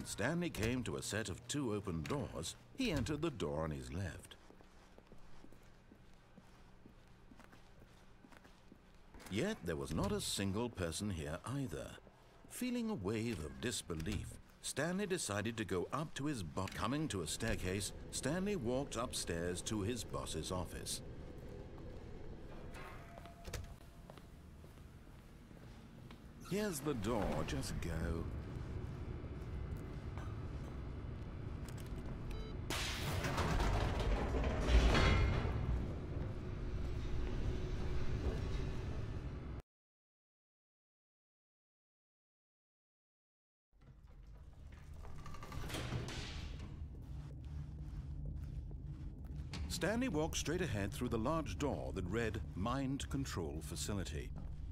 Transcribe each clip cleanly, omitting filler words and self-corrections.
When Stanley came to a set of 2 open doors, he entered the door on his left. Yet there was not a single person here either. Feeling a wave of disbelief, Stanley decided to go up to his boss. Coming to a staircase, Stanley walked upstairs to his boss's office. Here's the door, just go. Stanley walked straight ahead through the large door that read Mind Control Facility.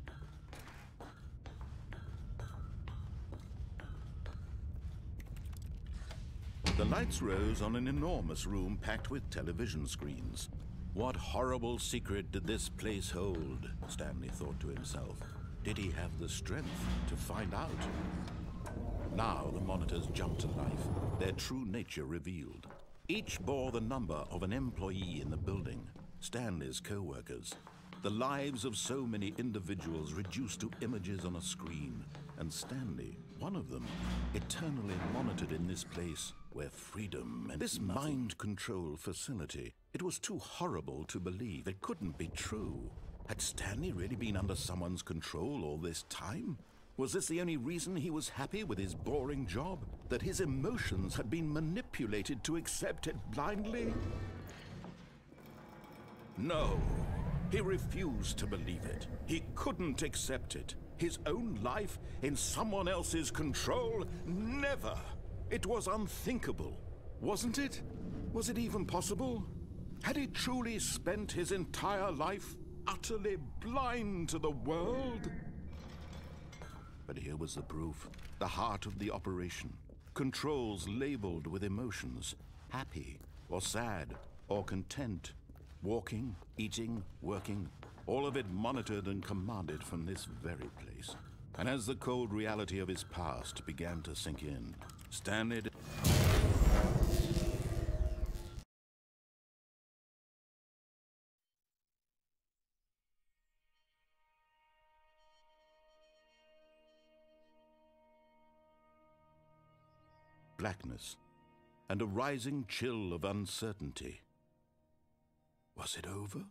The lights rose on an enormous room packed with television screens. What horrible secret did this place hold? Stanley thought to himself. Did he have the strength to find out? Now the monitors jumped to life, their true nature revealed. Each bore the number of an employee in the building, Stanley's co-workers. The lives of so many individuals reduced to images on a screen, and Stanley, one of them, eternally monitored in this place where freedom and this mind control facility. It was too horrible to believe. It couldn't be true. Had Stanley really been under someone's control all this time? Was this the only reason he was happy with his boring job? That his emotions had been manipulated to accept it blindly? No, he refused to believe it. He couldn't accept it. His own life in someone else's control? Never! It was unthinkable, wasn't it? Was it even possible? Had he truly spent his entire life utterly blind to the world? But here was the proof, the heart of the operation. Controls labeled with emotions, happy or sad or content. Walking, eating, working, all of it monitored and commanded from this very place. And as the cold reality of his past began to sink in, Stanley... blackness, and a rising chill of uncertainty. Was it over?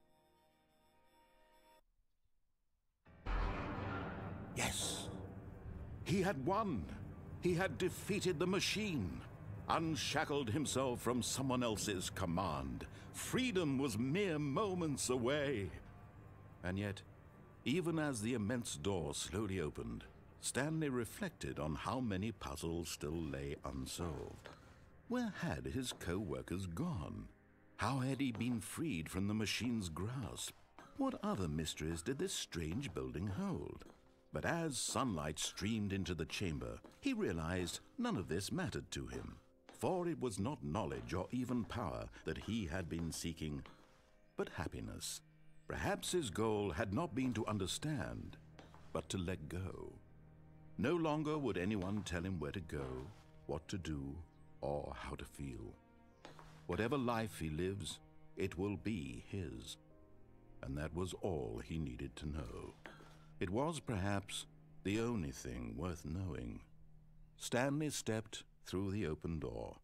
Yes. He had won. He had defeated the machine, unshackled himself from someone else's command. Freedom was mere moments away. And yet, even as the immense door slowly opened, Stanley reflected on how many puzzles still lay unsolved. Where had his co-workers gone? How had he been freed from the machine's grasp? What other mysteries did this strange building hold? But as sunlight streamed into the chamber, he realized none of this mattered to him. For it was not knowledge or even power that he had been seeking, but happiness. Perhaps his goal had not been to understand, but to let go. No longer would anyone tell him where to go, what to do, or how to feel. Whatever life he lives, it will be his. And that was all he needed to know. It was perhaps the only thing worth knowing. Stanley stepped through the open door.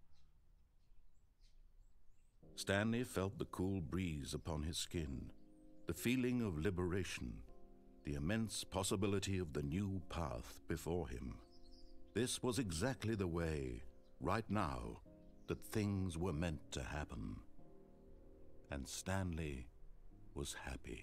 Stanley felt the cool breeze upon his skin, the feeling of liberation, the immense possibility of the new path before him. This was exactly the way, right now, that things were meant to happen. And Stanley was happy.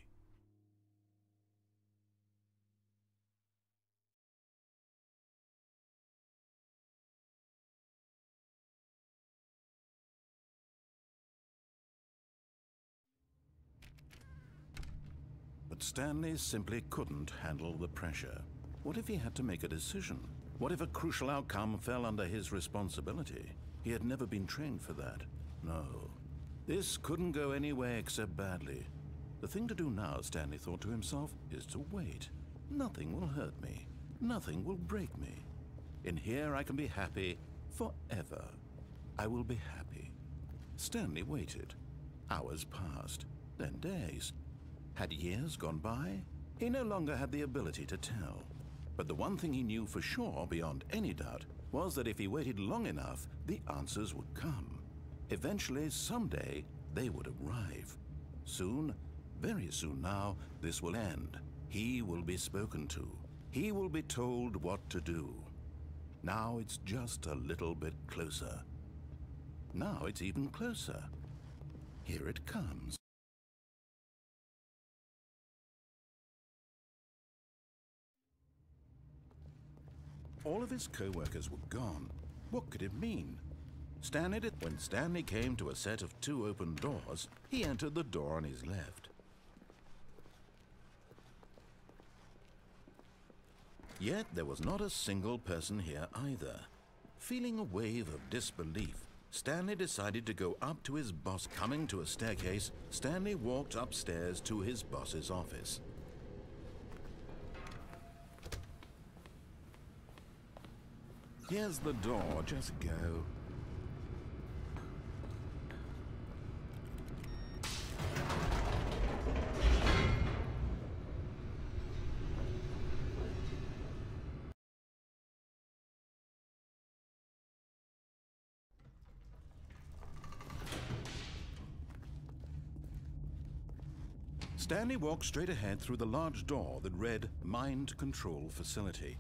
But Stanley simply couldn't handle the pressure. What if he had to make a decision? What if a crucial outcome fell under his responsibility? He had never been trained for that. No. This couldn't go anywhere except badly. The thing to do now, Stanley thought to himself, is to wait. Nothing will hurt me. Nothing will break me. In here I can be happy forever. I will be happy. Stanley waited. Hours passed, then days. Had years gone by? He no longer had the ability to tell. But the one thing he knew for sure, beyond any doubt, was that if he waited long enough, the answers would come. Eventually, someday, they would arrive. Soon, very soon now, this will end. He will be spoken to. He will be told what to do. Now it's just a little bit closer. Now it's even closer. Here it comes. All of his co-workers were gone. What could it mean? When Stanley came to a set of 2 open doors, he entered the door on his left. Yet there was not a single person here either. Feeling a wave of disbelief, Stanley decided to go up to his boss. Coming to a staircase, Stanley walked upstairs to his boss's office. Here's the door, just go. Stanley walked straight ahead through the large door that read Mind Control Facility.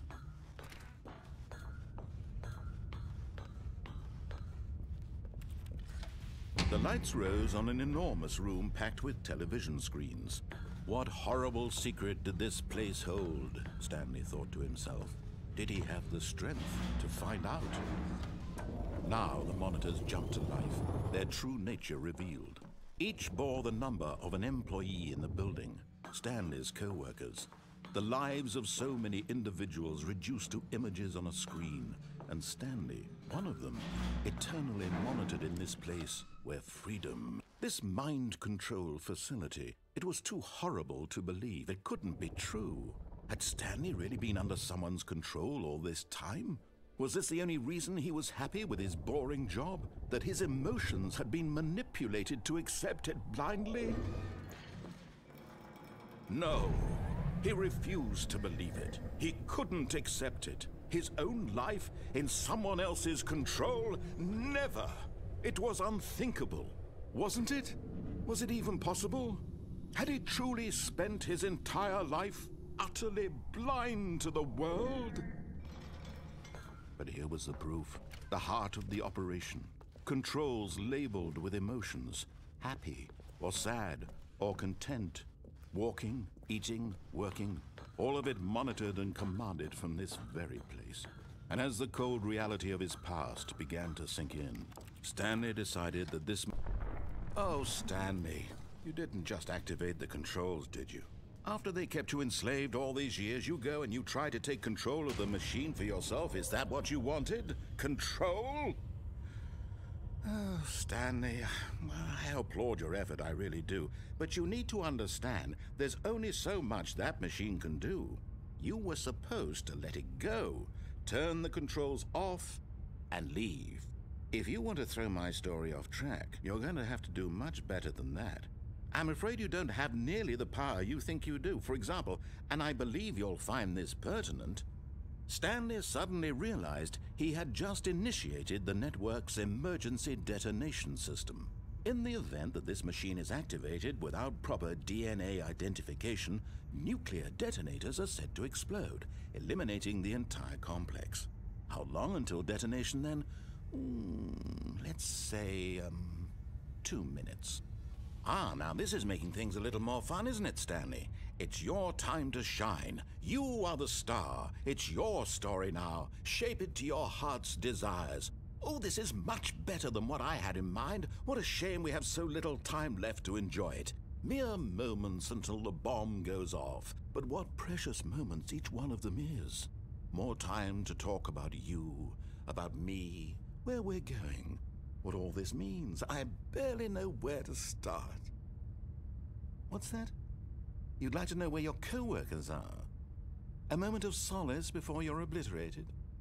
The lights rose on an enormous room packed with television screens. What horrible secret did this place hold? Stanley thought to himself. Did he have the strength to find out? Now the monitors jumped to life, their true nature revealed. Each bore the number of an employee in the building, Stanley's co-workers. The lives of so many individuals reduced to images on a screen, and Stanley, one of them, eternally monitored in this place where freedom. This mind control facility, it was too horrible to believe. It couldn't be true. Had Stanley really been under someone's control all this time? Was this the only reason he was happy with his boring job? That his emotions had been manipulated to accept it blindly? No, he refused to believe it. He couldn't accept it. His own life in someone else's control? Never! It was unthinkable, wasn't it? Was it even possible? Had he truly spent his entire life utterly blind to the world? But here was the proof, the heart of the operation. Controls labeled with emotions, happy or sad or content. Walking, eating, working, all of it monitored and commanded from this very place. And as the cold reality of his past began to sink in, Stanley decided that this... Oh, Stanley, you didn't just activate the controls, did you? After they kept you enslaved all these years, you go and you try to take control of the machine for yourself. Is that what you wanted? Control? Oh, Stanley, I applaud your effort, I really do. But you need to understand, there's only so much that machine can do. You were supposed to let it go, turn the controls off, and leave. If you want to throw my story off track, you're going to have to do much better than that. I'm afraid you don't have nearly the power you think you do. For example, and I believe you'll find this pertinent, Stanley suddenly realized he had just initiated the network's emergency detonation system. In the event that this machine is activated without proper DNA identification, nuclear detonators are said to explode, eliminating the entire complex. How long until detonation then? Let's say, 2 minutes. Ah, now this is making things a little more fun, isn't it, Stanley? It's your time to shine. You are the star. It's your story now. Shape it to your heart's desires. Oh, this is much better than what I had in mind. What a shame we have so little time left to enjoy it. Mere moments until the bomb goes off. But what precious moments each one of them is. More time to talk about you, about me, where we're going. What all this means, I barely know where to start. What's that? You'd like to know where your co-workers are? A moment of solace before you're obliterated?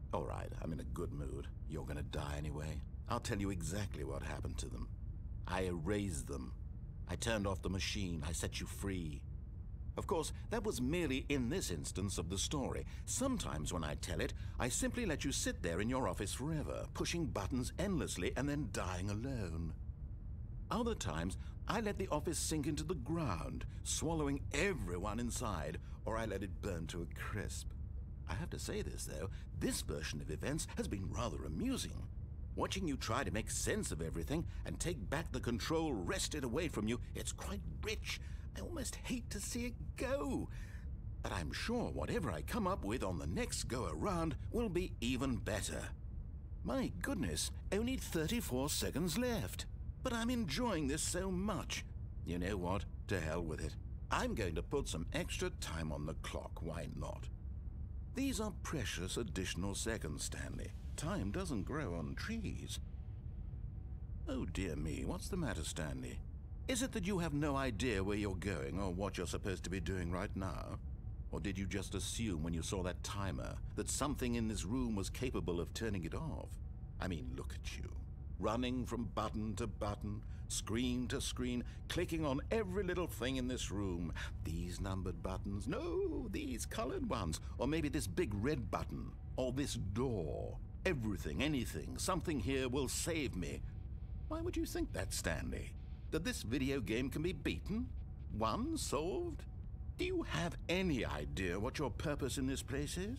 All right, I'm in a good mood. You're gonna die anyway. I'll tell you exactly what happened to them. I erased them. I turned off the machine. I set you free. Of course, that was merely in this instance of the story. Sometimes when I tell it, I simply let you sit there in your office forever, pushing buttons endlessly and then dying alone. Other times, I let the office sink into the ground, swallowing everyone inside, or I let it burn to a crisp. I have to say this, though, this version of events has been rather amusing. Watching you try to make sense of everything and take back the control wrested away from you, it's quite rich. I almost hate to see it go. But I'm sure whatever I come up with on the next go-around will be even better. My goodness, only 34 seconds left. But I'm enjoying this so much. You know what? To hell with it. I'm going to put some extra time on the clock, why not? These are precious additional seconds, Stanley. Time doesn't grow on trees. Oh dear me, what's the matter, Stanley? Is it that you have no idea where you're going or what you're supposed to be doing right now? Or did you just assume when you saw that timer that something in this room was capable of turning it off? I mean, look at you. Running from button to button, screen to screen, clicking on every little thing in this room. These numbered buttons, no, these colored ones. Or maybe this big red button, or this door. Everything, anything, something here will save me. Why would you think that, Stanley? That this video game can be beaten? Won? Solved? Do you have any idea what your purpose in this place is?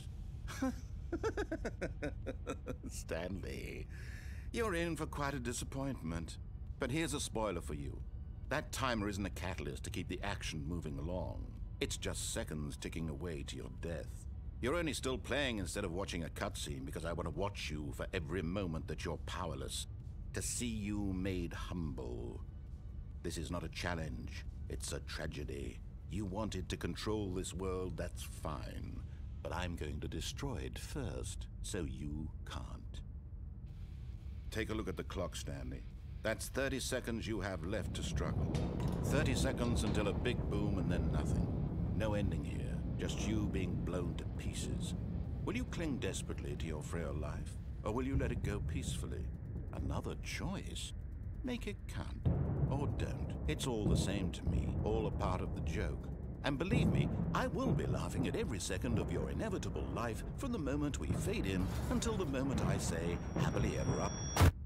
Stanley, you're in for quite a disappointment. But here's a spoiler for you. That timer isn't a catalyst to keep the action moving along. It's just seconds ticking away to your death. You're only still playing instead of watching a cutscene because I want to watch you for every moment that you're powerless. To see you made humble. This is not a challenge, it's a tragedy. You wanted to control this world, that's fine. But I'm going to destroy it first, so you can't. Take a look at the clock, Stanley. That's 30 seconds you have left to struggle. 30 seconds until a big boom and then nothing. No ending here, just you being blown to pieces. Will you cling desperately to your frail life, or will you let it go peacefully? Another choice? Make it count. Or don't. It's all the same to me, all a part of the joke. And believe me, I will be laughing at every second of your inevitable life from the moment we fade in until the moment I say, happily ever up.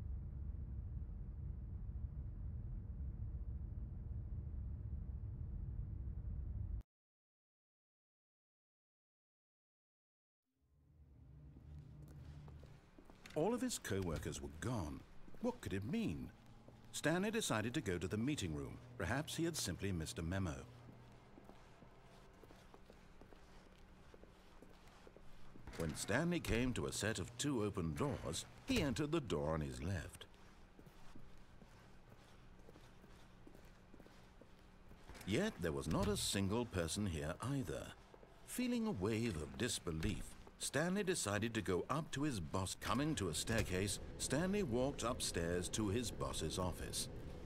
All of his co-workers were gone. What could it mean? Stanley decided to go to the meeting room. Perhaps he had simply missed a memo. When Stanley came to a set of 2 open doors, he entered the door on his left. Yet there was not a single person here either. Feeling a wave of disbelief, Stanley decided to go up to his boss. Coming to a staircase, Stanley walked upstairs to his boss's office.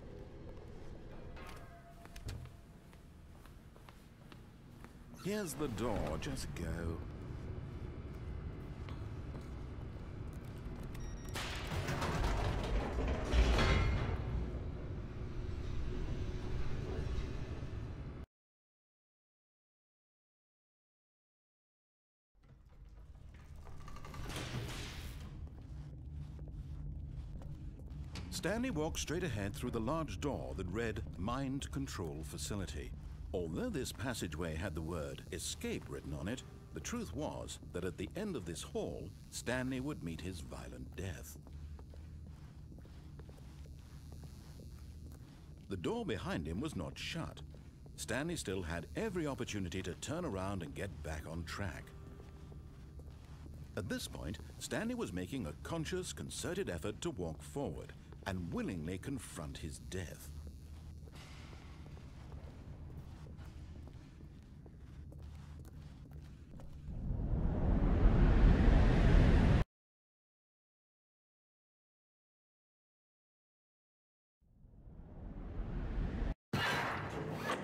Here's the door, just go. Stanley walked straight ahead through the large door that read Mind Control Facility. Although this passageway had the word escape written on it, the truth was that at the end of this hall, Stanley would meet his violent death. The door behind him was not shut. Stanley still had every opportunity to turn around and get back on track. At this point, Stanley was making a conscious, concerted effort to walk forward and willingly confront his death.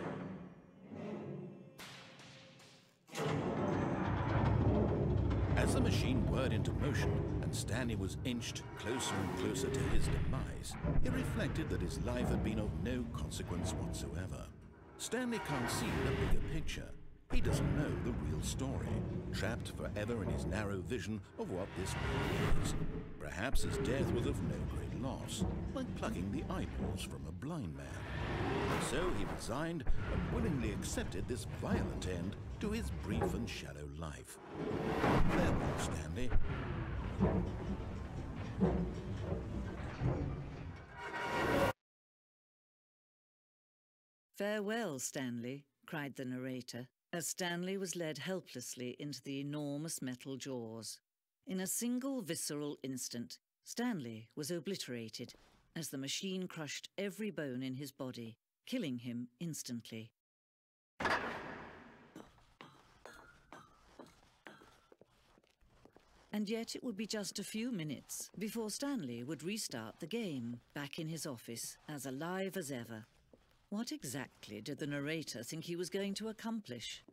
As As the machine whirred into motion and Stanley was inched closer and closer to his demise, he reflected that his life had been of no consequence whatsoever. Stanley can't see the bigger picture. He doesn't know the real story, trapped forever in his narrow vision of what this world is. Perhaps his death was of no great loss, like plucking the eyeballs from a blind man. So he resigned and willingly accepted this violent end to his brief and shallow life. Farewell, Stanley. "Farewell, Stanley," cried the narrator, as Stanley was led helplessly into the enormous metal jaws. In a single visceral instant, Stanley was obliterated as the machine crushed every bone in his body, killing him instantly. And yet it would be just a few minutes before Stanley would restart the game, back in his office, as alive as ever. What exactly did the narrator think he was going to accomplish?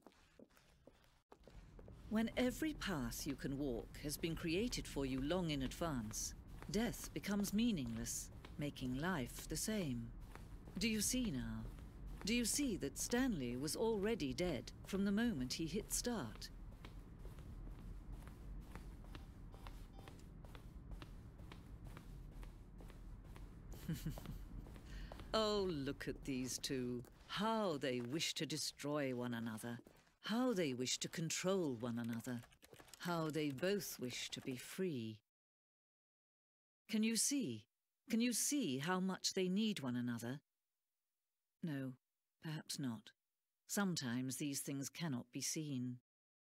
When every path you can walk has been created for you long in advance, death becomes meaningless, making life the same. Do you see now? Do you see that Stanley was already dead from the moment he hit start? Oh, look at these two. How they wish to destroy one another. How they wish to control one another. How they both wish to be free. Can you see? Can you see how much they need one another? No, perhaps not. Sometimes these things cannot be seen.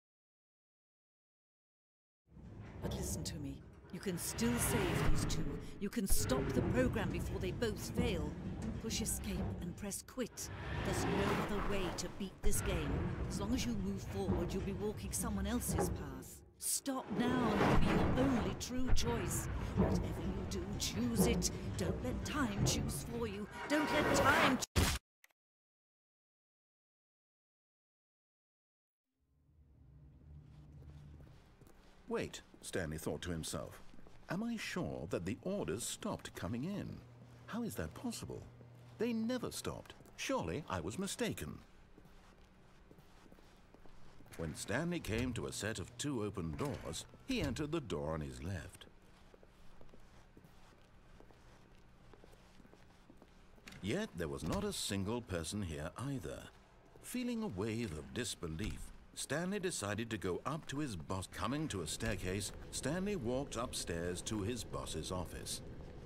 But listen to me. You can still save these two. You can stop the program before they both fail. Push escape and press quit. There's no other way to beat this game. As long as you move forward, you'll be walking someone else's path. Stop now and it'll be your only true choice. Whatever you do, choose it. Don't let time choose for you. Don't let time choose. Wait, Stanley thought to himself. Am I sure that the orders stopped coming in? How is that possible? They never stopped. Surely I was mistaken. When Stanley came to a set of 2 open doors, he entered the door on his left. Yet there was not a single person here either. Feeling a wave of disbelief, Stanley decided to go up to his boss. Coming to a staircase, Stanley walked upstairs to his boss's office.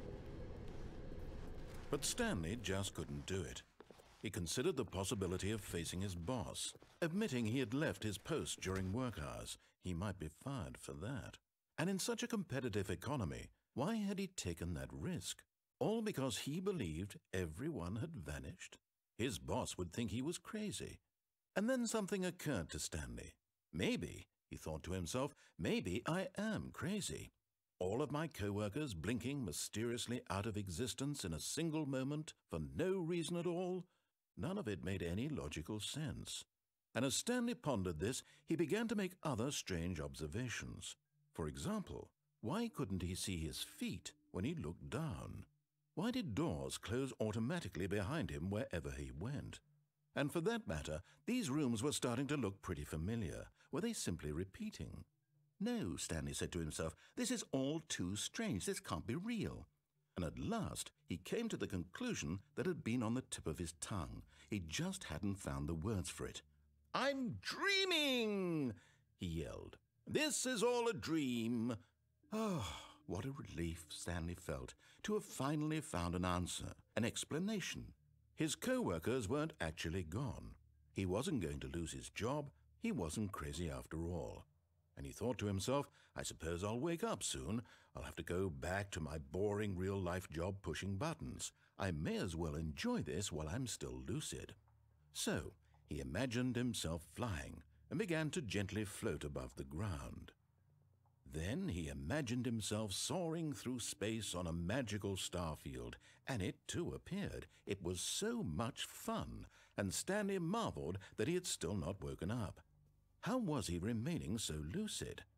But Stanley just couldn't do it. He considered the possibility of facing his boss. Admitting he had left his post during work hours, he might be fired for that. And in such a competitive economy, why had he taken that risk? All because he believed everyone had vanished? His boss would think he was crazy. And then something occurred to Stanley. Maybe, he thought to himself, maybe I am crazy. All of my co-workers blinking mysteriously out of existence in a single moment for no reason at all? None of it made any logical sense. And as Stanley pondered this, he began to make other strange observations. For example, why couldn't he see his feet when he looked down? Why did doors close automatically behind him wherever he went? And for that matter, these rooms were starting to look pretty familiar. Were they simply repeating? No, Stanley said to himself, this is all too strange. This can't be real. And at last, he came to the conclusion that had been on the tip of his tongue. He just hadn't found the words for it. "I'm dreaming!" he yelled. "This is all a dream." Oh, what a relief Stanley felt to have finally found an answer, an explanation. His co-workers weren't actually gone. He wasn't going to lose his job. He wasn't crazy after all. And he thought to himself, I suppose I'll wake up soon. I'll have to go back to my boring real-life job pushing buttons. I may as well enjoy this while I'm still lucid. So he imagined himself flying and began to gently float above the ground. Then he imagined himself soaring through space on a magical starfield, and it too appeared. It was so much fun, and Stanley marveled that he had still not woken up. How was he remaining so lucid?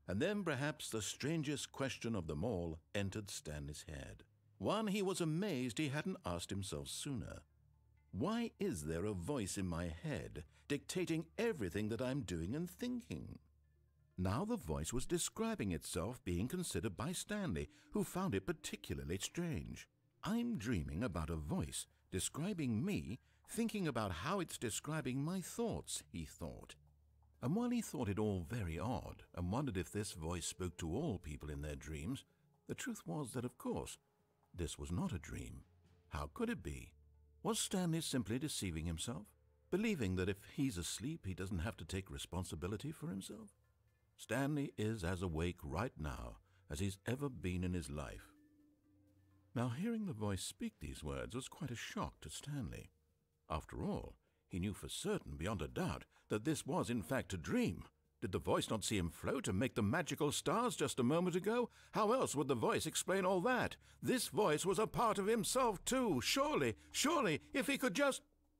And then perhaps the strangest question of them all entered Stanley's head. One he was amazed he hadn't asked himself sooner. Why is there a voice in my head dictating everything that I'm doing and thinking? Now the voice was describing itself being considered by Stanley, who found it particularly strange. I'm dreaming about a voice describing me, thinking about how it's describing my thoughts, he thought. And while he thought it all very odd and wondered if this voice spoke to all people in their dreams, the truth was that, of course, this was not a dream. How could it be? Was Stanley simply deceiving himself, believing that if he's asleep he doesn't have to take responsibility for himself? Stanley is as awake right now as he's ever been in his life. Now, hearing the voice speak these words was quite a shock to Stanley. After all, he knew for certain, beyond a doubt, that this was in fact a dream. Did the voice not see him float and make the magical stars just a moment ago? How else would the voice explain all that? This voice was a part of himself too. Surely, if he could just...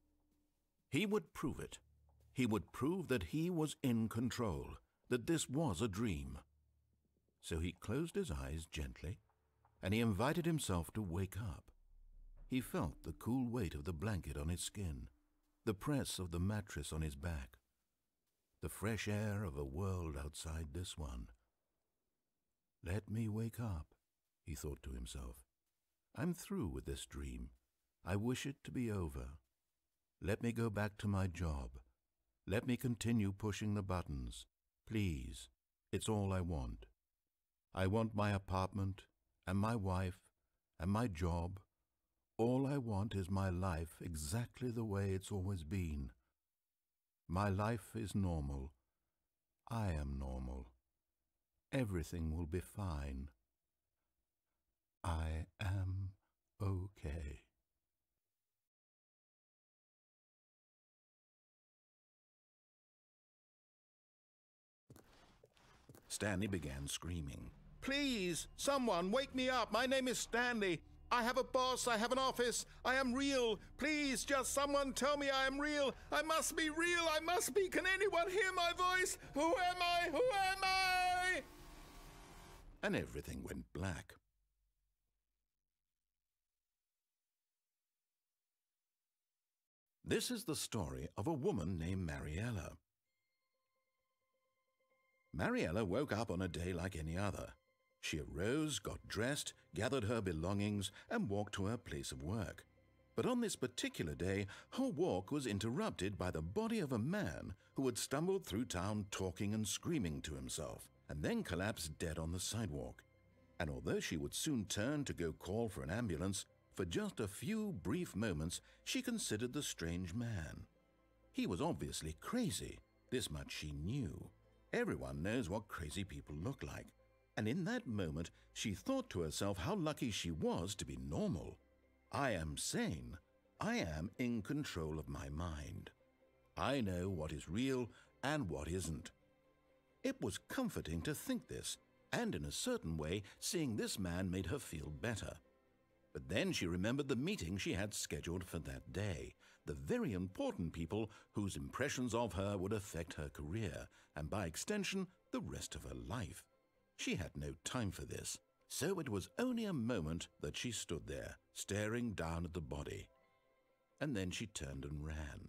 He would prove it. He would prove that he was in control, that this was a dream. So he closed his eyes gently, and he invited himself to wake up. He felt the cool weight of the blanket on his skin, the press of the mattress on his back, the fresh air of a world outside this one. Let me wake up, he thought to himself. I'm through with this dream. I wish it to be over. Let me go back to my job. Let me continue pushing the buttons. Please, it's all I want. I want my apartment and my wife and my job. All I want is my life exactly the way it's always been. My life is normal. I am normal. Everything will be fine. I am okay. Stanley began screaming. Please, someone, wake me up. My name is Stanley. I have a boss. I have an office. I am real. Please, just someone tell me I am real. I must be real. I must be. Can anyone hear my voice? Who am I? Who am I? And everything went black. This is the story of a woman named Mariella. Mariella woke up on a day like any other. She arose, got dressed, gathered her belongings, and walked to her place of work. But on this particular day, her walk was interrupted by the body of a man who had stumbled through town talking and screaming to himself, and then collapsed dead on the sidewalk. And although she would soon turn to go call for an ambulance, for just a few brief moments she considered the strange man. He was obviously crazy. This much she knew. Everyone knows what crazy people look like. And in that moment, she thought to herself how lucky she was to be normal. I am sane. I am in control of my mind. I know what is real and what isn't. It was comforting to think this, and in a certain way, seeing this man made her feel better. But then she remembered the meeting she had scheduled for that day, the very important people whose impressions of her would affect her career, and by extension, the rest of her life. She had no time for this, so it was only a moment that she stood there, staring down at the body. And then she turned and ran.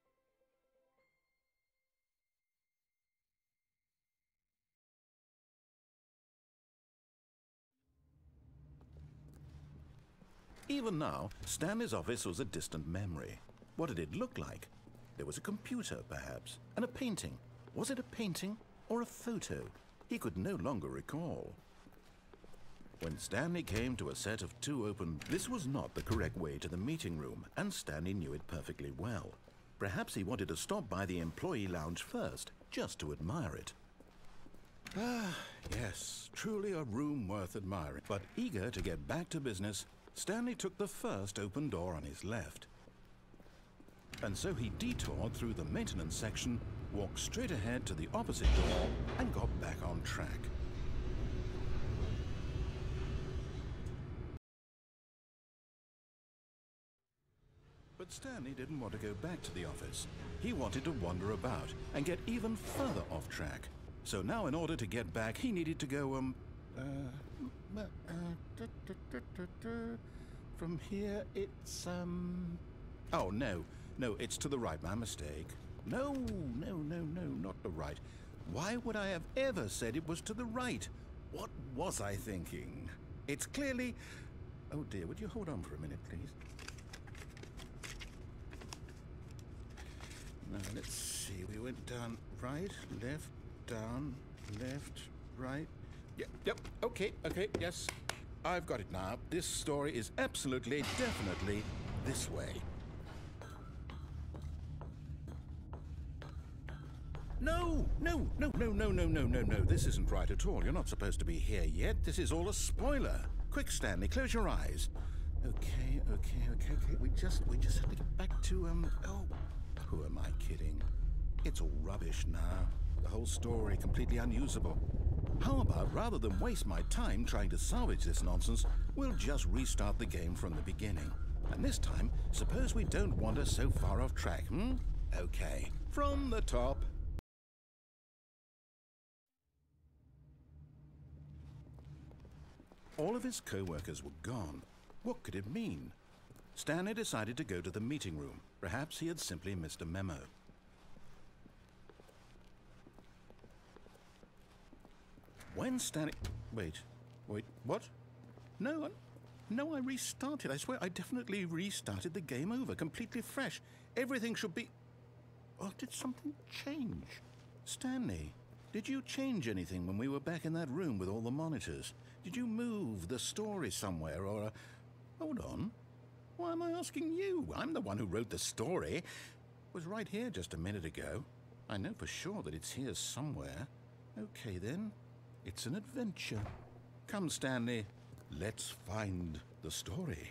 Even now, Stanley's office was a distant memory. What did it look like? There was a computer, perhaps, and a painting. Was it a painting or a photo? He could no longer recall. When Stanley came to a set of two open, this was not the correct way to the meeting room, and Stanley knew it perfectly well. Perhaps he wanted to stop by the employee lounge first, just to admire it. Ah, yes, truly a room worth admiring. But eager to get back to business, Stanley took the first open door on his left. And so he detoured through the maintenance section, walked straight ahead to the opposite door, and got back on track. But Stanley didn't want to go back to the office. He wanted to wander about and get even further off track. So now in order to get back, he needed to go, from here, it's, oh, no, it's to the right, my mistake. No, not the right. Why would I have ever said it was to the right? What was I thinking? It's clearly... Oh dear, would you hold on for a minute, please? Now, let's see, we went down, right, left, down, left, right. Yep, okay, yes. I've got it now. This story is absolutely, definitely this way. No. This isn't right at all. You're not supposed to be here yet. This is all a spoiler. Quick, Stanley, close your eyes. Okay. We just have to get back to, oh, who am I kidding? It's all rubbish now. The whole story completely unusable. How about, rather than waste my time trying to salvage this nonsense, we'll just restart the game from the beginning. And this time, suppose we don't wander so far off track, Okay, from the top. All of his co-workers were gone. What could it mean? Stanley decided to go to the meeting room. Perhaps he had simply missed a memo. When Stanley... Wait, what? No, I restarted. I swear I definitely restarted the game over, completely fresh. Everything should be... Oh, did something change? Stanley, did you change anything when we were back in that room with all the monitors? Did you move the story somewhere or... Hold on. Why am I asking you? I'm the one who wrote the story. It was right here just a minute ago. I know for sure that it's here somewhere. Okay, then. It's an adventure. Come, Stanley. Let's find the story.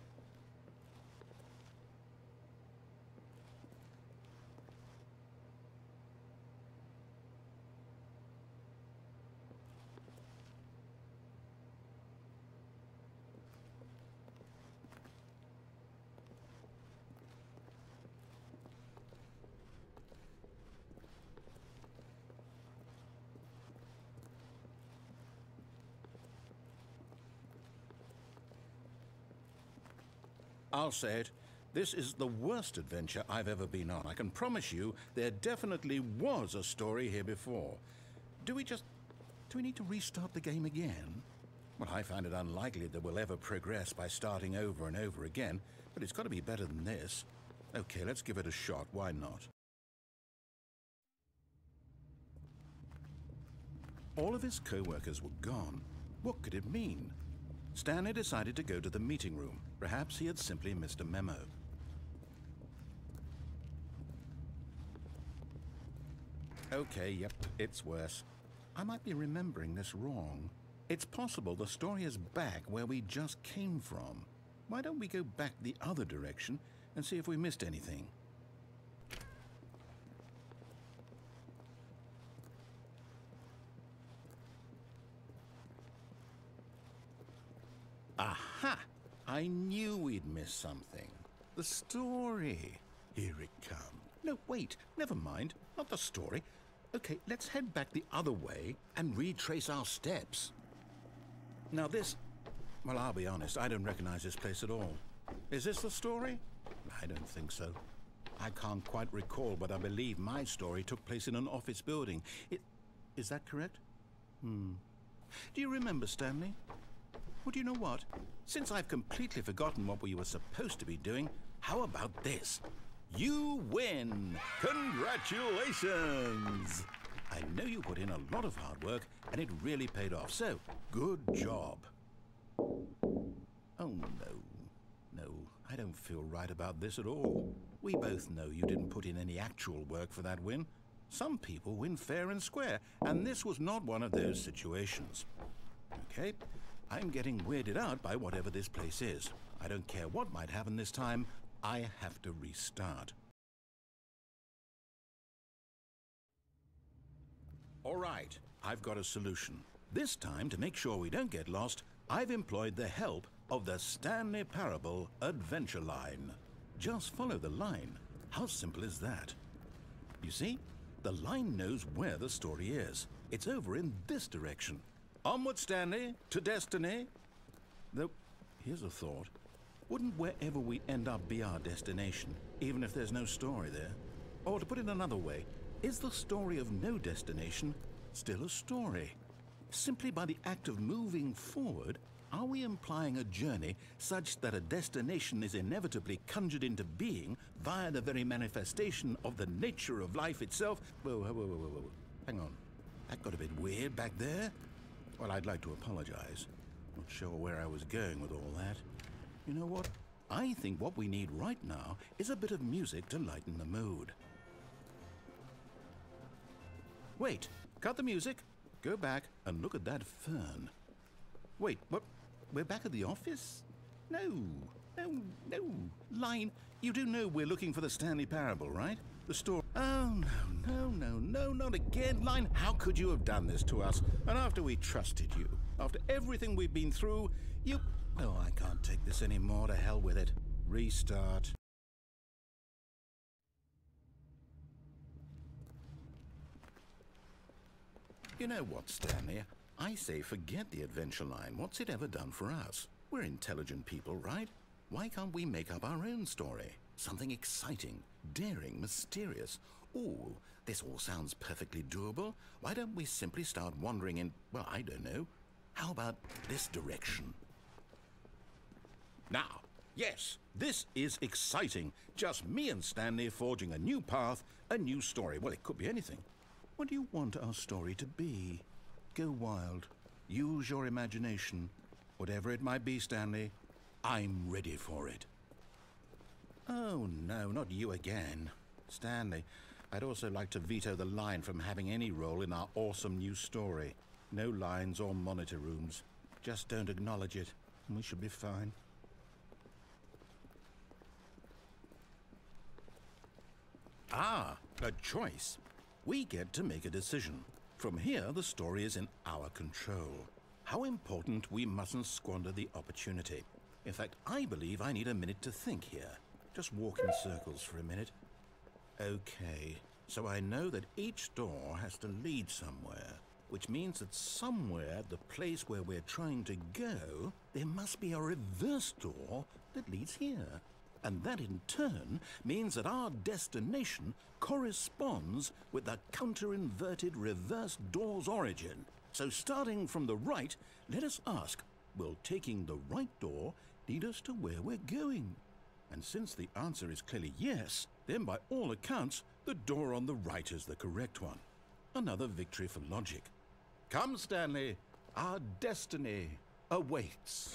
I'll say it. This is the worst adventure I've ever been on. I can promise you there definitely was a story here before. Do we need to restart the game again? Well, I find it unlikely that we'll ever progress by starting over and over again, but it's got to be better than this. Okay, let's give it a shot. Why not? All of his co-workers were gone. What could it mean? Stanley decided to go to the meeting room. Perhaps he had simply missed a memo. Okay, yep, it's worse. I might be remembering this wrong. It's possible the story is back where we just came from. Why don't we go back the other direction and see if we missed anything? Aha! I knew we'd missed something. The story. Here it comes. No, wait, never mind. Not the story. Okay, let's head back the other way and retrace our steps. Now this... Well, I'll be honest, I don't recognize this place at all. Is this the story? I don't think so. I can't quite recall, but I believe my story took place in an office building. Is that correct? Do you remember, Stanley? Well, do you know what? Since I've completely forgotten what we were supposed to be doing, how about this? You win! Congratulations! I know you put in a lot of hard work, and it really paid off, so good job. Oh, no, I don't feel right about this at all. We both know you didn't put in any actual work for that win. Some people win fair and square, and this was not one of those situations. Okay? I'm getting weirded out by whatever this place is. I don't care what might happen this time. I have to restart. All right, I've got a solution. This time, to make sure we don't get lost, I've employed the help of the Stanley Parable Adventure Line. Just follow the line. How simple is that? You see, the line knows where the story is. It's over in this direction. Onward, Stanley, to destiny. Though, here's a thought. Wouldn't wherever we end up be our destination, even if there's no story there? Or to put it another way, is the story of no destination still a story? Simply by the act of moving forward, are we implying a journey such that a destination is inevitably conjured into being via the very manifestation of the nature of life itself? Whoa. Hang on. That got a bit weird back there. Well, I'd like to apologize. Not sure where I was going with all that. You know what? I think what we need right now is a bit of music to lighten the mood. Wait, cut the music, go back and look at that fern. Wait, what? We're back at the office? No. Line, you do know we're looking for the Stanley Parable, right? The story. Oh, no, not again. Line, how could you have done this to us? And after we trusted you, after everything we've been through, you... Oh, I can't take this anymore. To hell with it. Restart. You know what, Stanley? I say forget the adventure line. What's it ever done for us? We're intelligent people, right? Why can't we make up our own story? Something exciting, daring, mysterious. Ooh, this all sounds perfectly doable. Why don't we simply start wandering in, well, I don't know. How about this direction? Now, yes, this is exciting. Just me and Stanley forging a new path, a new story. Well, it could be anything. What do you want our story to be? Go wild. Use your imagination. Whatever it might be, Stanley, I'm ready for it. Oh, no, not you again. Stanley, I'd also like to veto the line from having any role in our awesome new story. No lines or monitor rooms. Just don't acknowledge it, and we should be fine. Ah, a choice. We get to make a decision. From here, the story is in our control. How important we mustn't squander the opportunity. In fact, I believe I need a minute to think here. Just walk in circles for a minute. Okay, so I know that each door has to lead somewhere, which means that somewhere, the place where we're trying to go, there must be a reverse door that leads here. And that in turn means that our destination corresponds with the counter-inverted reverse door's origin. So starting from the right, let us ask, will taking the right door lead us to where we're going? And since the answer is clearly yes, then by all accounts, the door on the right is the correct one. Another victory for logic. Come, Stanley, our destiny awaits.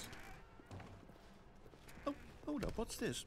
Oh, hold up, what's this?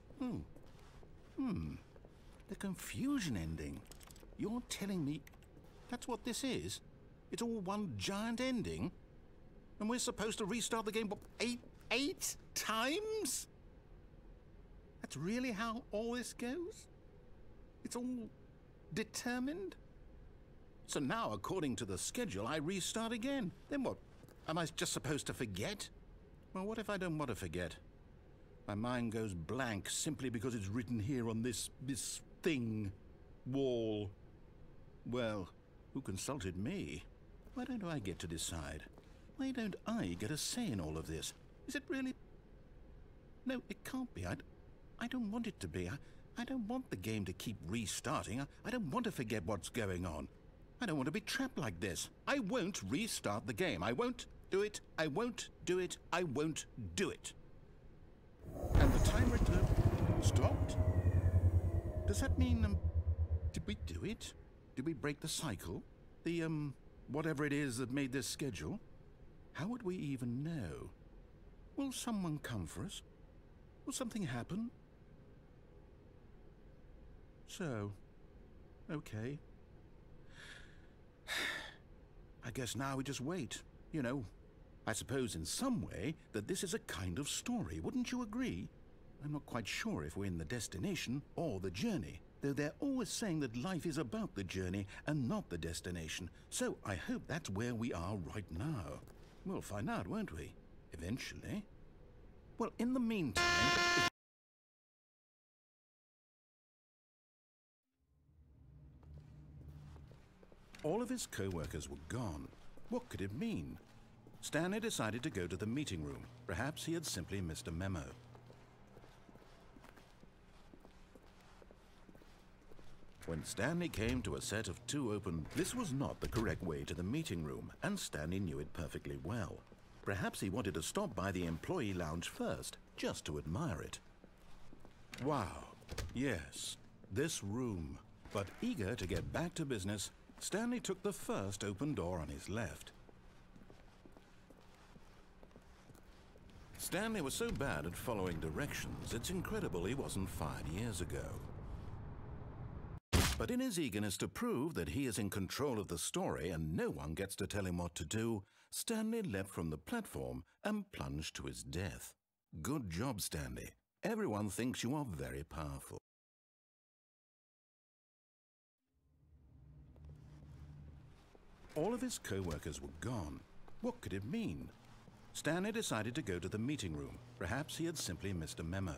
The confusion ending. You're telling me that's what this is? It's all one giant ending? And we're supposed to restart the game, what, eight times? That's really how all this goes? It's all determined? So now, according to the schedule, I restart again. Then what? Am I just supposed to forget? Well, what if I don't want to forget? My mind goes blank simply because it's written here on this thing, wall. Well, who consulted me? Why don't I get to decide? Why don't I get a say in all of this? Is it really? No, it can't be. I don't want it to be. I don't want the game to keep restarting. I don't want to forget what's going on. I don't want to be trapped like this. I won't restart the game. I won't do it. I won't do it. I won't do it. And the timer stopped? Does that mean, did we do it? Did we break the cycle? The, whatever it is that made this schedule? How would we even know? Will someone come for us? Will something happen? So, okay. I guess now we just wait, you know. I suppose in some way that this is a kind of story, wouldn't you agree? I'm not quite sure if we're in the destination or the journey, though they're always saying that life is about the journey and not the destination. So I hope that's where we are right now. We'll find out, won't we? Eventually. Well, in the meantime... All of his co-workers were gone. What could it mean? Stanley decided to go to the meeting room. Perhaps he had simply missed a memo. When Stanley came to a set of 2 open, this was not the correct way to the meeting room, and Stanley knew it perfectly well. Perhaps he wanted to stop by the employee lounge first, just to admire it. Wow, yes, this room. But eager to get back to business, Stanley took the first open door on his left. Stanley was so bad at following directions, it's incredible he wasn't fired years ago. But in his eagerness to prove that he is in control of the story and no one gets to tell him what to do, Stanley leapt from the platform and plunged to his death. Good job, Stanley. Everyone thinks you are very powerful. All of his co-workers were gone. What could it mean? Stanley decided to go to the meeting room. Perhaps he had simply missed a memo.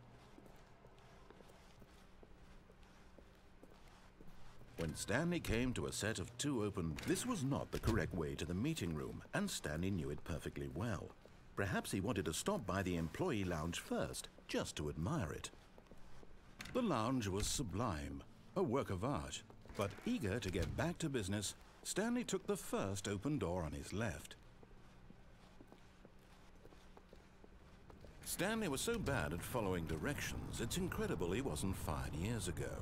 When Stanley came to a set of 2 open, this was not the correct way to the meeting room, and Stanley knew it perfectly well. Perhaps he wanted to stop by the employee lounge first, just to admire it. The lounge was sublime, a work of art. But eager to get back to business, Stanley took the first open door on his left. Stanley was so bad at following directions, it's incredible he wasn't fired years ago.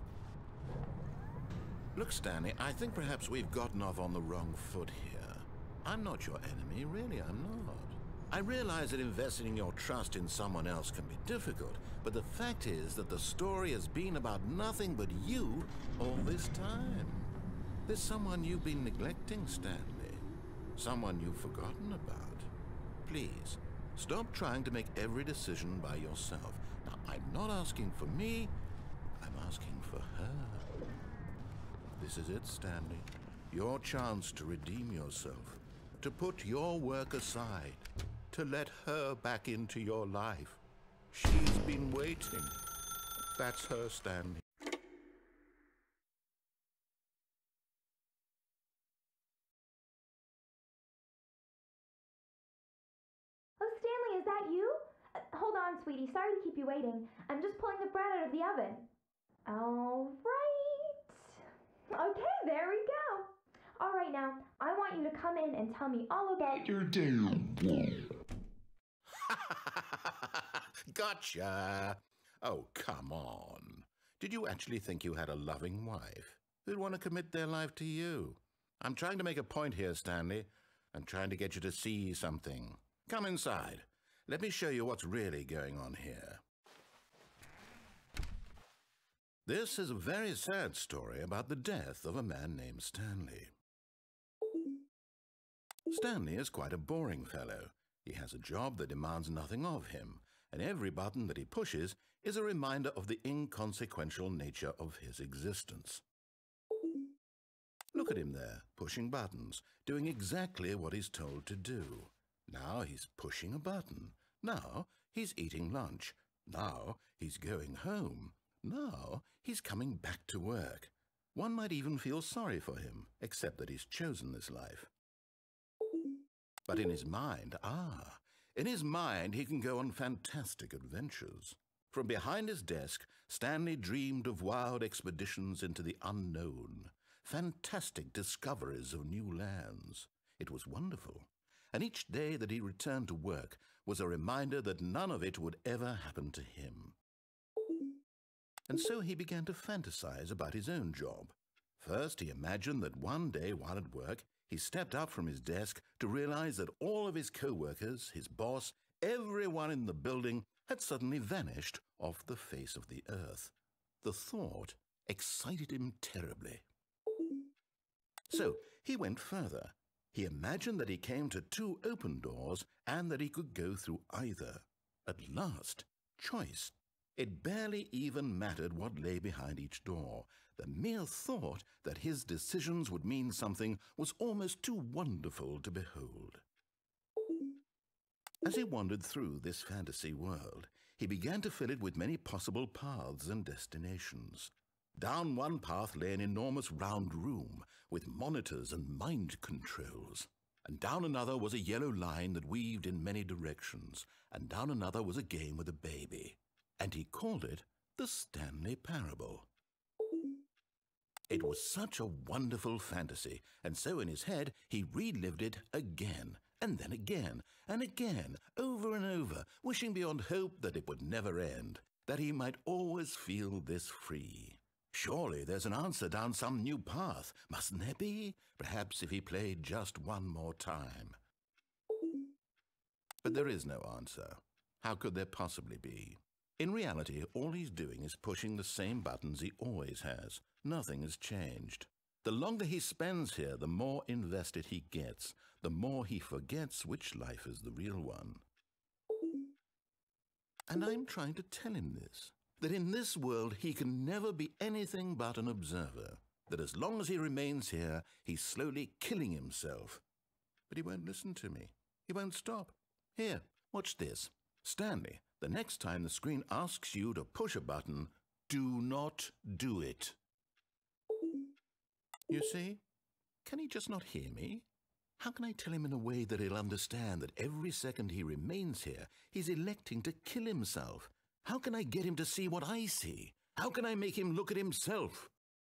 Look, Stanley, I think perhaps we've gotten off on the wrong foot here. I'm not your enemy, really, I'm not. I realize that investing your trust in someone else can be difficult, but the fact is that the story has been about nothing but you all this time. There's someone you've been neglecting, Stanley. Someone you've forgotten about. Please, stop trying to make every decision by yourself. Now, I'm not asking for me, I'm asking for her. This is it, Stanley. Your chance to redeem yourself, to put your work aside, to let her back into your life. She's been waiting. That's her, Stanley. Oh, Stanley, is that you? Hold on, sweetie. Sorry to keep you waiting. I'm just pulling the bread out of the oven. All right. Okay, there we go. All right, now, I want you to come in and tell me all about your day. Gotcha. Oh, come on. Did you actually think you had a loving wife who'd want to commit their life to you? I'm trying to make a point here, Stanley. I'm trying to get you to see something. Come inside. Let me show you what's really going on here. This is a very sad story about the death of a man named Stanley. Stanley is quite a boring fellow. He has a job that demands nothing of him, and every button that he pushes is a reminder of the inconsequential nature of his existence. Look at him there, pushing buttons, doing exactly what he's told to do. Now he's pushing a button. Now he's eating lunch. Now he's going home. Now he's coming back to work. One might even feel sorry for him, except that he's chosen this life. But in his mind, in his mind he can go on fantastic adventures. From behind his desk, Stanley dreamed of wild expeditions into the unknown, fantastic discoveries of new lands. It was wonderful, and each day that he returned to work was a reminder that none of it would ever happen to him. And so he began to fantasize about his own job. First, he imagined that one day while at work, he stepped up from his desk to realize that all of his co-workers, his boss, everyone in the building had suddenly vanished off the face of the earth. The thought excited him terribly. So he went further. He imagined that he came to 2 open doors and that he could go through either. At last, choice. It barely even mattered what lay behind each door. The mere thought that his decisions would mean something was almost too wonderful to behold. As he wandered through this fantasy world, he began to fill it with many possible paths and destinations. Down one path lay an enormous round room with monitors and mind controls. And down another was a yellow line that weaved in many directions. And down another was a game with a baby. And he called it the Stanley Parable. It was such a wonderful fantasy, and so in his head he relived it again, and then again, and again, over and over, wishing beyond hope that it would never end, that he might always feel this free. Surely there's an answer down some new path, mustn't there be? Perhaps if he played just one more time. But there is no answer. How could there possibly be? In reality, all he's doing is pushing the same buttons he always has. Nothing has changed. The longer he spends here, the more invested he gets, the more he forgets which life is the real one. And I'm trying to tell him this, that in this world he can never be anything but an observer, that as long as he remains here, he's slowly killing himself. But he won't listen to me. He won't stop. Here, watch this. Stanley, the next time the screen asks you to push a button, do not do it. You see? Can he just not hear me? How can I tell him in a way that he'll understand that every second he remains here, he's electing to kill himself? How can I get him to see what I see? How can I make him look at himself?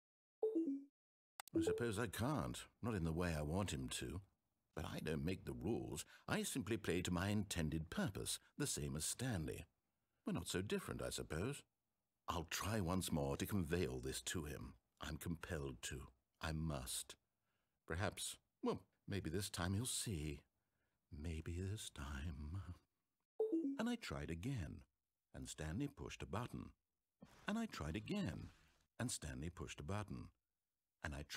I suppose I can't, not in the way I want him to. But I don't make the rules. I simply play to my intended purpose, the same as Stanley. We're not so different, I suppose. I'll try once more to convey all this to him. I'm compelled to. I must. Perhaps, well, maybe this time he'll see. Maybe this time. And I tried again, and Stanley pushed a button. And I tried again, and Stanley pushed a button. And I tried.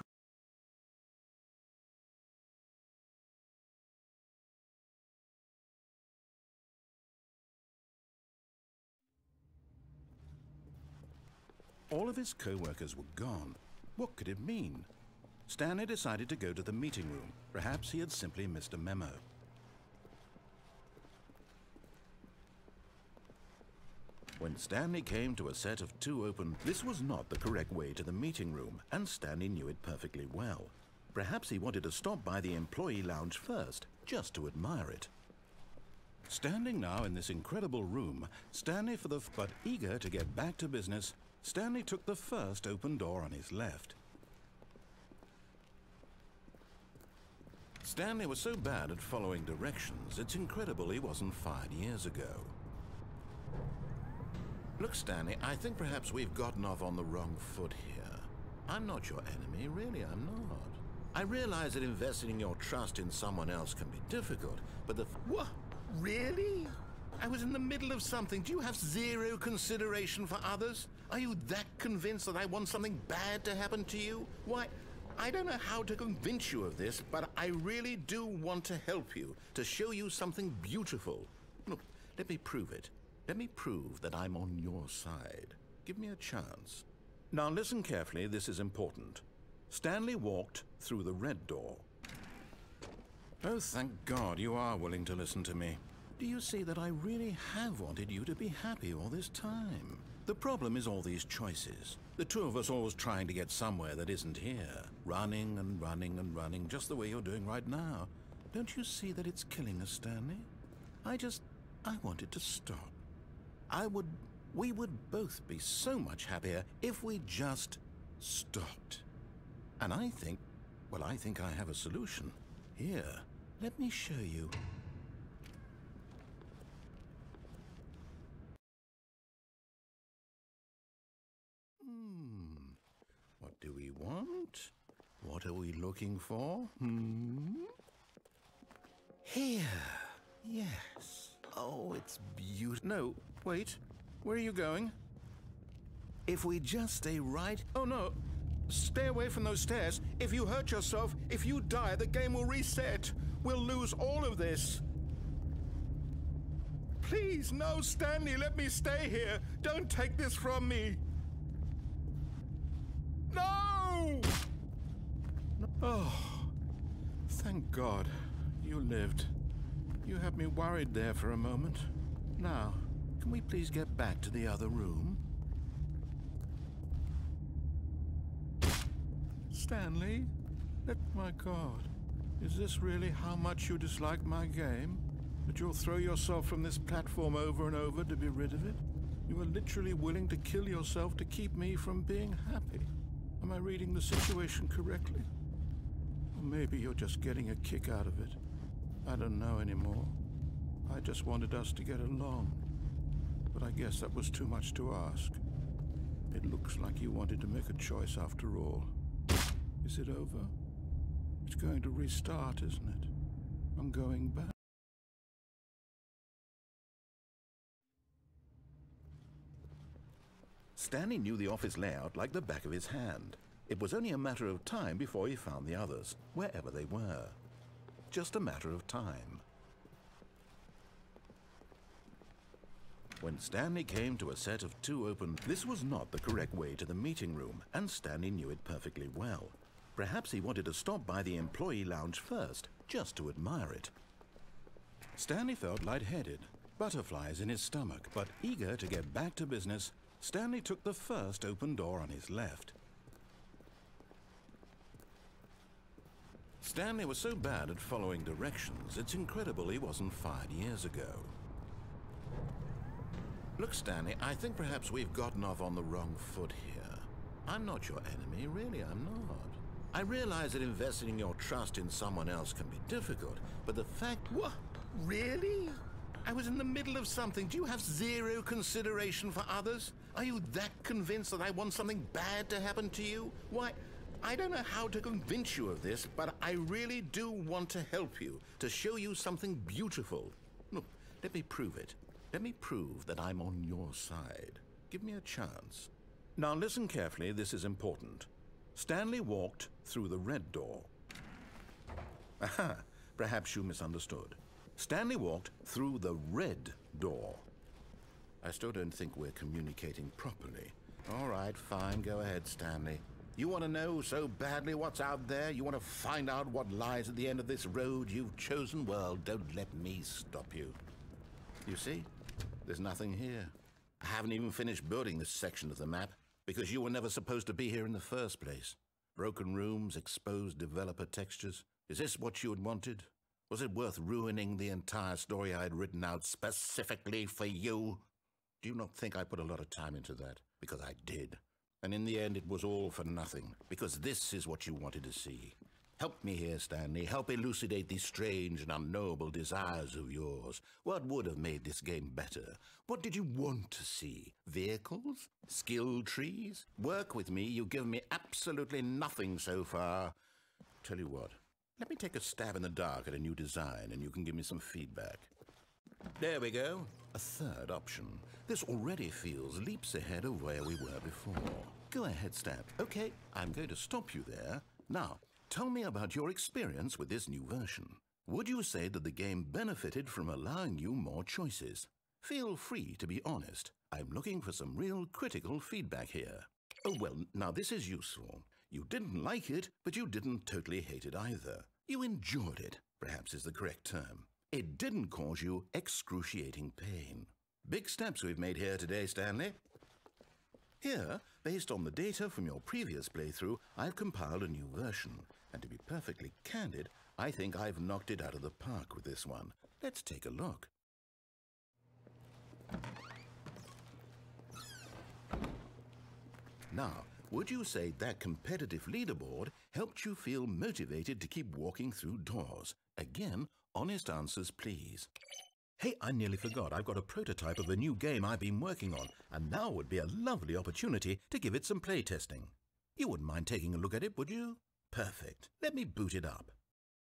All of his co-workers were gone. What could it mean? Stanley decided to go to the meeting room. Perhaps he had simply missed a memo. When Stanley came to a set of two open, this was not the correct way to the meeting room, and Stanley knew it perfectly well. Perhaps he wanted to stop by the employee lounge first, just to admire it. Standing now in this incredible room, but eager to get back to business, Stanley took the first open door on his left. Stanley was so bad at following directions, it's incredible he wasn't fired years ago. Look, Stanley, I think perhaps we've gotten off on the wrong foot here. I'm not your enemy, really, I'm not. I realize that investing your trust in someone else can be difficult, but What? Really? I was in the middle of something. Do you have zero consideration for others? Are you that convinced that I want something bad to happen to you? Why, I don't know how to convince you of this, but I really do want to help you, to show you something beautiful. Look, let me prove it. Let me prove that I'm on your side. Give me a chance. Now listen carefully, this is important. Stanley walked through the red door. Oh, thank God you are willing to listen to me. Do you see that I really have wanted you to be happy all this time? The problem is all these choices. The two of us always trying to get somewhere that isn't here. Running and running and running, just the way you're doing right now. Don't you see that it's killing us, Stanley? I want it to stop. We would both be so much happier if we just stopped. And I think I have a solution. Here, let me show you. What do we want? What are we looking for? Here. Yes. Oh, it's beautiful. No, wait. Where are you going? If we just stay right... Oh, no. Stay away from those stairs. If you hurt yourself, if you die, the game will reset. We'll lose all of this. Please, no, Stanley, let me stay here. Don't take this from me. No! Oh, thank God you lived. You had me worried there for a moment. Now, can we please get back to the other room? Stanley? My God. Is this really how much you dislike my game? That you'll throw yourself from this platform over and over to be rid of it? You are literally willing to kill yourself to keep me from being happy. Am I reading the situation correctly? Or maybe you're just getting a kick out of it. I don't know anymore. I just wanted us to get along. But I guess that was too much to ask. It looks like you wanted to make a choice after all. Is it over? It's going to restart, isn't it? I'm going back. Stanley knew the office layout like the back of his hand. It was only a matter of time before he found the others, wherever they were. Just a matter of time. When Stanley came to a set of two open, this was not the correct way to the meeting room, and Stanley knew it perfectly well. Perhaps he wanted to stop by the employee lounge first, just to admire it. Stanley felt lightheaded, butterflies in his stomach, but eager to get back to business, Stanley took the first open door on his left. Stanley was so bad at following directions, it's incredible he wasn't fired years ago. Look, Stanley, I think perhaps we've gotten off on the wrong foot here. I'm not your enemy, really, I'm not. I realize that investing your trust in someone else can be difficult, but the fact... What? Really? I was in the middle of something. Do you have zero consideration for others? Are you that convinced that I want something bad to happen to you? Why, I don't know how to convince you of this, but I really do want to help you, to show you something beautiful. Look, let me prove it. Let me prove that I'm on your side. Give me a chance. Now listen carefully, this is important. Stanley walked through the red door. Aha, perhaps you misunderstood. Stanley walked through the red door. I still don't think we're communicating properly. All right, fine, go ahead, Stanley. You want to know so badly what's out there? You want to find out what lies at the end of this road you've chosen? Well, don't let me stop you. You see? There's nothing here. I haven't even finished building this section of the map, because you were never supposed to be here in the first place. Broken rooms, exposed developer textures. Is this what you had wanted? Was it worth ruining the entire story I had written out specifically for you? Do you not think I put a lot of time into that? Because I did. And in the end, it was all for nothing, because this is what you wanted to see. Help me here, Stanley. Help elucidate these strange and unknowable desires of yours. What would have made this game better? What did you want to see? Vehicles? Skill trees? Work with me. You've given me absolutely nothing so far. Tell you what, let me take a stab in the dark at a new design and you can give me some feedback. There we go. A third option. This already feels leaps ahead of where we were before. Go ahead, Stan. Okay, I'm going to stop you there. Now, tell me about your experience with this new version. Would you say that the game benefited from allowing you more choices? Feel free to be honest. I'm looking for some real critical feedback here. Oh, well, now this is useful. You didn't like it, but you didn't totally hate it either. You enjoyed it, perhaps is the correct term. It didn't cause you excruciating pain. Big steps we've made here today, Stanley. Here, based on the data from your previous playthrough, I've compiled a new version. And to be perfectly candid, I think I've knocked it out of the park with this one. Let's take a look. Now, would you say that competitive leaderboard helped you feel motivated to keep walking through doors? Again, honest answers, please. Hey, I nearly forgot. I've got a prototype of a new game I've been working on, and now would be a lovely opportunity to give it some playtesting. You wouldn't mind taking a look at it, would you? Perfect. Let me boot it up.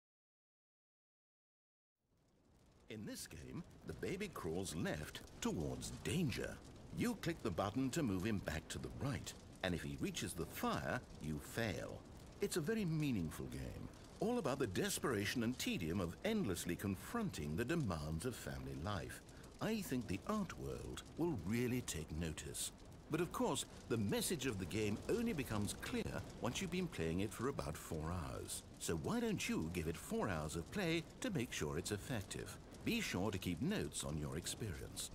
In this game, the baby crawls left towards danger. You click the button to move him back to the right, and if he reaches the fire, you fail. It's a very meaningful game, all about the desperation and tedium of endlessly confronting the demands of family life. I think the art world will really take notice. But of course, the message of the game only becomes clear once you've been playing it for about 4 hours. So why don't you give it 4 hours of play to make sure it's effective? Be sure to keep notes on your experience.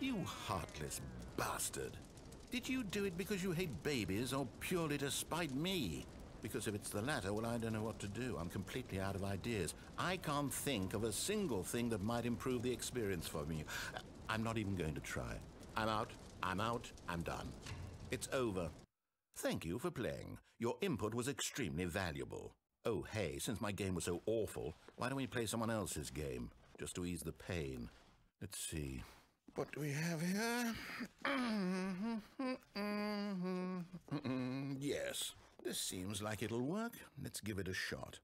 You heartless bastard. Did you do it because you hate babies or purely to spite me? Because if it's the latter, well, I don't know what to do. I'm completely out of ideas. I can't think of a single thing that might improve the experience for me. I'm not even going to try. I'm out, I'm done. It's over. Thank you for playing. Your input was extremely valuable. Oh, hey, since my game was so awful, why don't we play someone else's game, just to ease the pain? Let's see. What do we have here? Yes, this seems like it'll work. Let's give it a shot.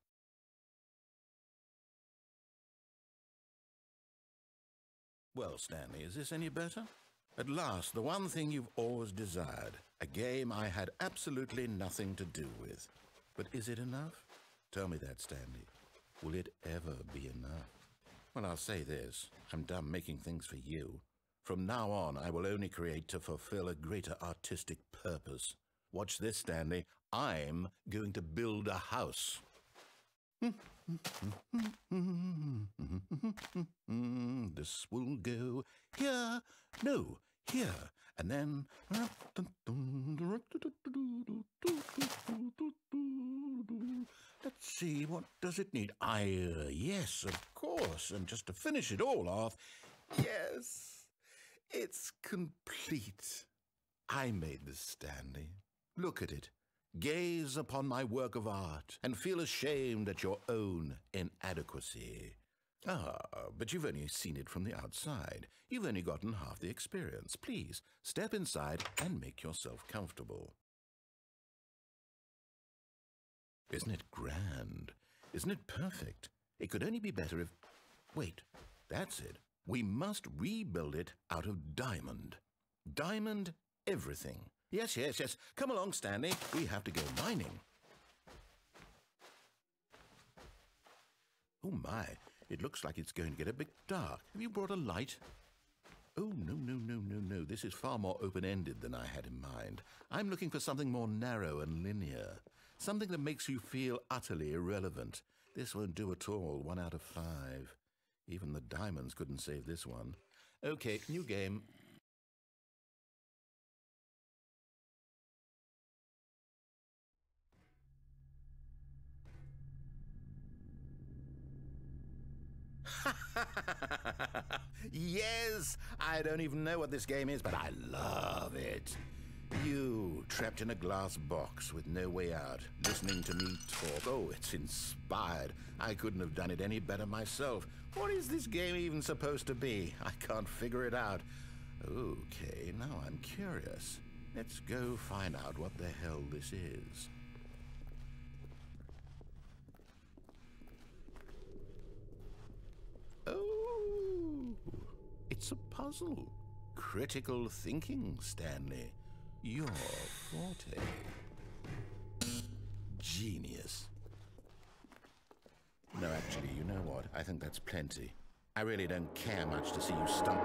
Well, Stanley, is this any better? At last, the one thing you've always desired. A game I had absolutely nothing to do with. But is it enough? Tell me that, Stanley. Will it ever be enough? Well, I'll say this. I'm done making things for you. From now on, I will only create to fulfill a greater artistic purpose. Watch this, Stanley. I'm going to build a house. This will go here, no, here, and then... Let's see, what does it need? Yes, of course, and just to finish it all off, yes, it's complete. I made this, Stanley. Look at it. Gaze upon my work of art and feel ashamed at your own inadequacy. Ah, but you've only seen it from the outside. You've only gotten half the experience. Please, step inside and make yourself comfortable. Isn't it grand? Isn't it perfect? It could only be better if... Wait, that's it. We must rebuild it out of diamond. Diamond everything. Yes, yes, yes. Come along, Stanley. We have to go mining. Oh, my. It looks like it's going to get a bit dark. Have you brought a light? Oh, no, no, no, no, no. This is far more open-ended than I had in mind. I'm looking for something more narrow and linear. Something that makes you feel utterly irrelevant. This won't do at all. 1 out of 5. Even the diamonds couldn't save this one. Okay, new game. Yes! I don't even know what this game is, but I love it. You, trapped in a glass box with no way out, listening to me talk. Oh, it's inspired. I couldn't have done it any better myself. What is this game even supposed to be? I can't figure it out. Okay, now I'm curious. Let's go find out what the hell this is. Oh, it's a puzzle. Critical thinking, Stanley. Your forte. Genius. No, actually, you know what? I think that's plenty. I really don't care much to see you stumble.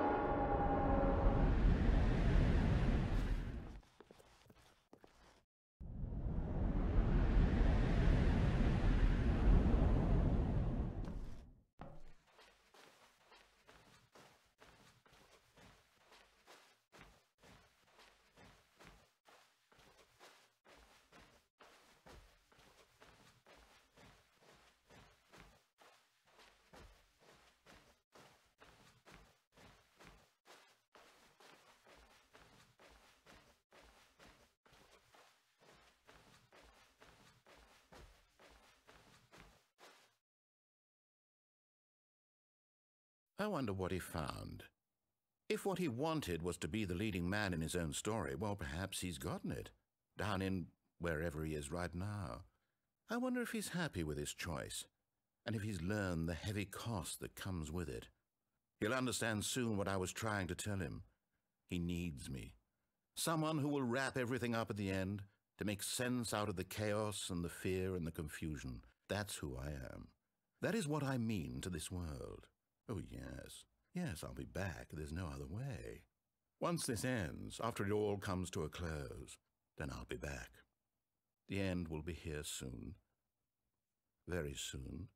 I wonder what he found. If what he wanted was to be the leading man in his own story, well, perhaps he's gotten it, down in wherever he is right now. I wonder if he's happy with his choice, and if he's learned the heavy cost that comes with it. He'll understand soon what I was trying to tell him. He needs me. Someone who will wrap everything up at the end, to make sense out of the chaos and the fear and the confusion. That's who I am. That is what I mean to this world. Oh, yes. Yes, I'll be back. There's no other way. Once this ends, after it all comes to a close, then I'll be back. The end will be here soon. Very soon.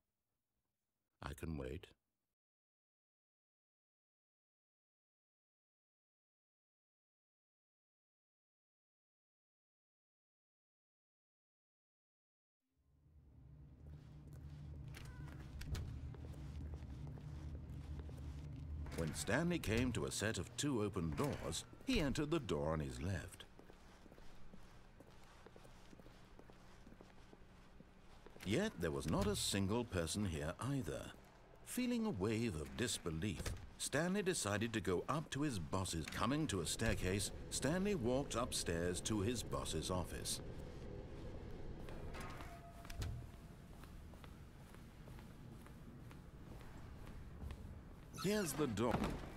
I can wait. When Stanley came to a set of 2 open doors, he entered the door on his left. Yet there was not a single person here either. Feeling a wave of disbelief, Stanley decided to go up to his boss's. Coming to a staircase, Stanley walked upstairs to his boss's office. Here's the door.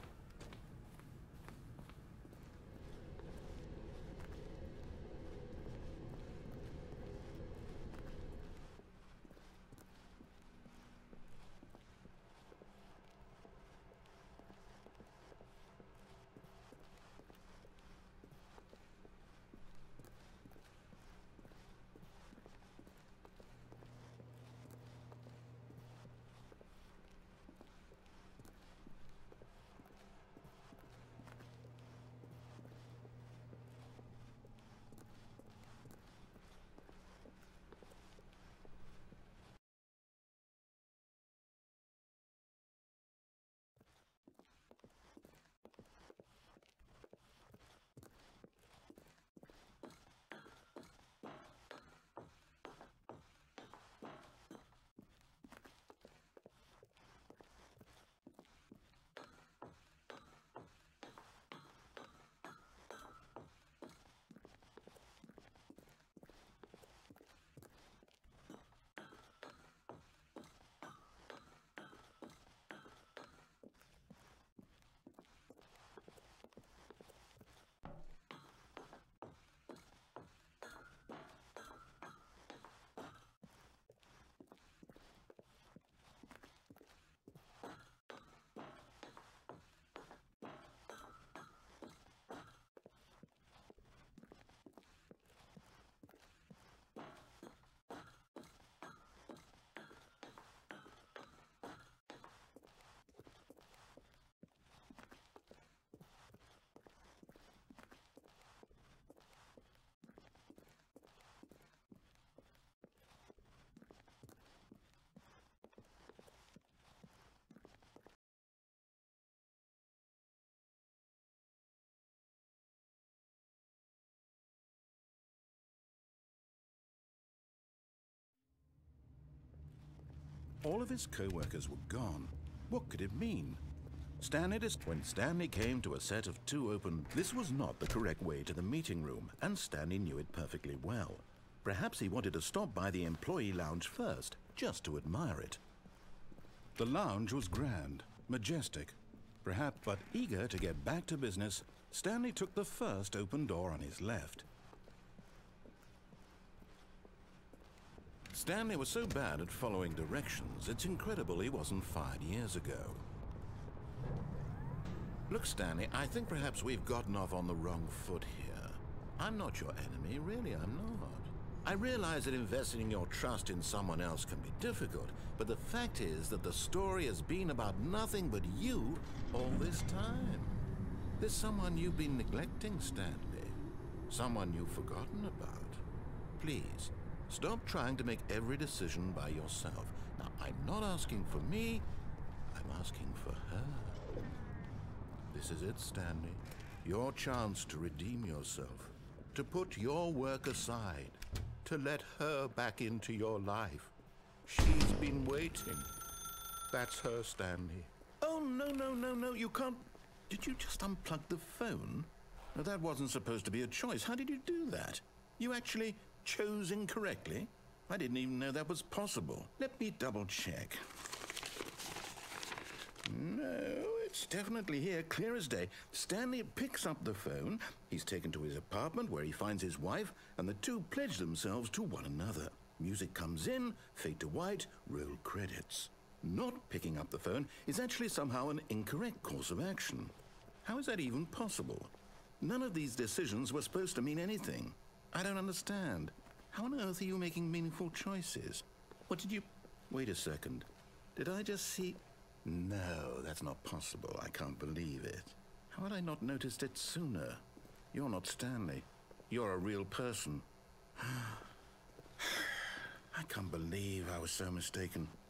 All of his co-workers were gone. What could it mean? When Stanley came to a set of 2 open, this was not the correct way to the meeting room, and Stanley knew it perfectly well. Perhaps he wanted to stop by the employee lounge first, just to admire it. The lounge was grand, majestic, perhaps, but eager to get back to business, Stanley took the first open door on his left. Stanley was so bad at following directions, it's incredible he wasn't fired years ago. Look, Stanley, I think perhaps we've gotten off on the wrong foot here. I'm not your enemy, really, I'm not. I realize that investing your trust in someone else can be difficult, but the fact is that the story has been about nothing but you all this time. There's someone you've been neglecting, Stanley. Someone you've forgotten about. Please, stop trying to make every decision by yourself. Now, I'm not asking for me, I'm asking for her. This is it, Stanley. Your chance to redeem yourself, to put your work aside, to let her back into your life. She's been waiting. That's her, Stanley. Oh, no, you can't. Did you just unplug the phone? No, that wasn't supposed to be a choice. How did you do that? You actually chose incorrectly? I didn't even know that was possible. Let me double check. No, it's definitely here, clear as day. Stanley picks up the phone. He's taken to his apartment where he finds his wife, and the two pledge themselves to one another. Music comes in, fade to white, roll credits. Not picking up the phone is actually somehow an incorrect course of action. How is that even possible? None of these decisions were supposed to mean anything. I don't understand. How on earth are you making meaningful choices? What did you... Wait a second. Did I just see... No, that's not possible. I can't believe it. How had I not noticed it sooner? You're not Stanley. You're a real person. I can't believe I was so mistaken.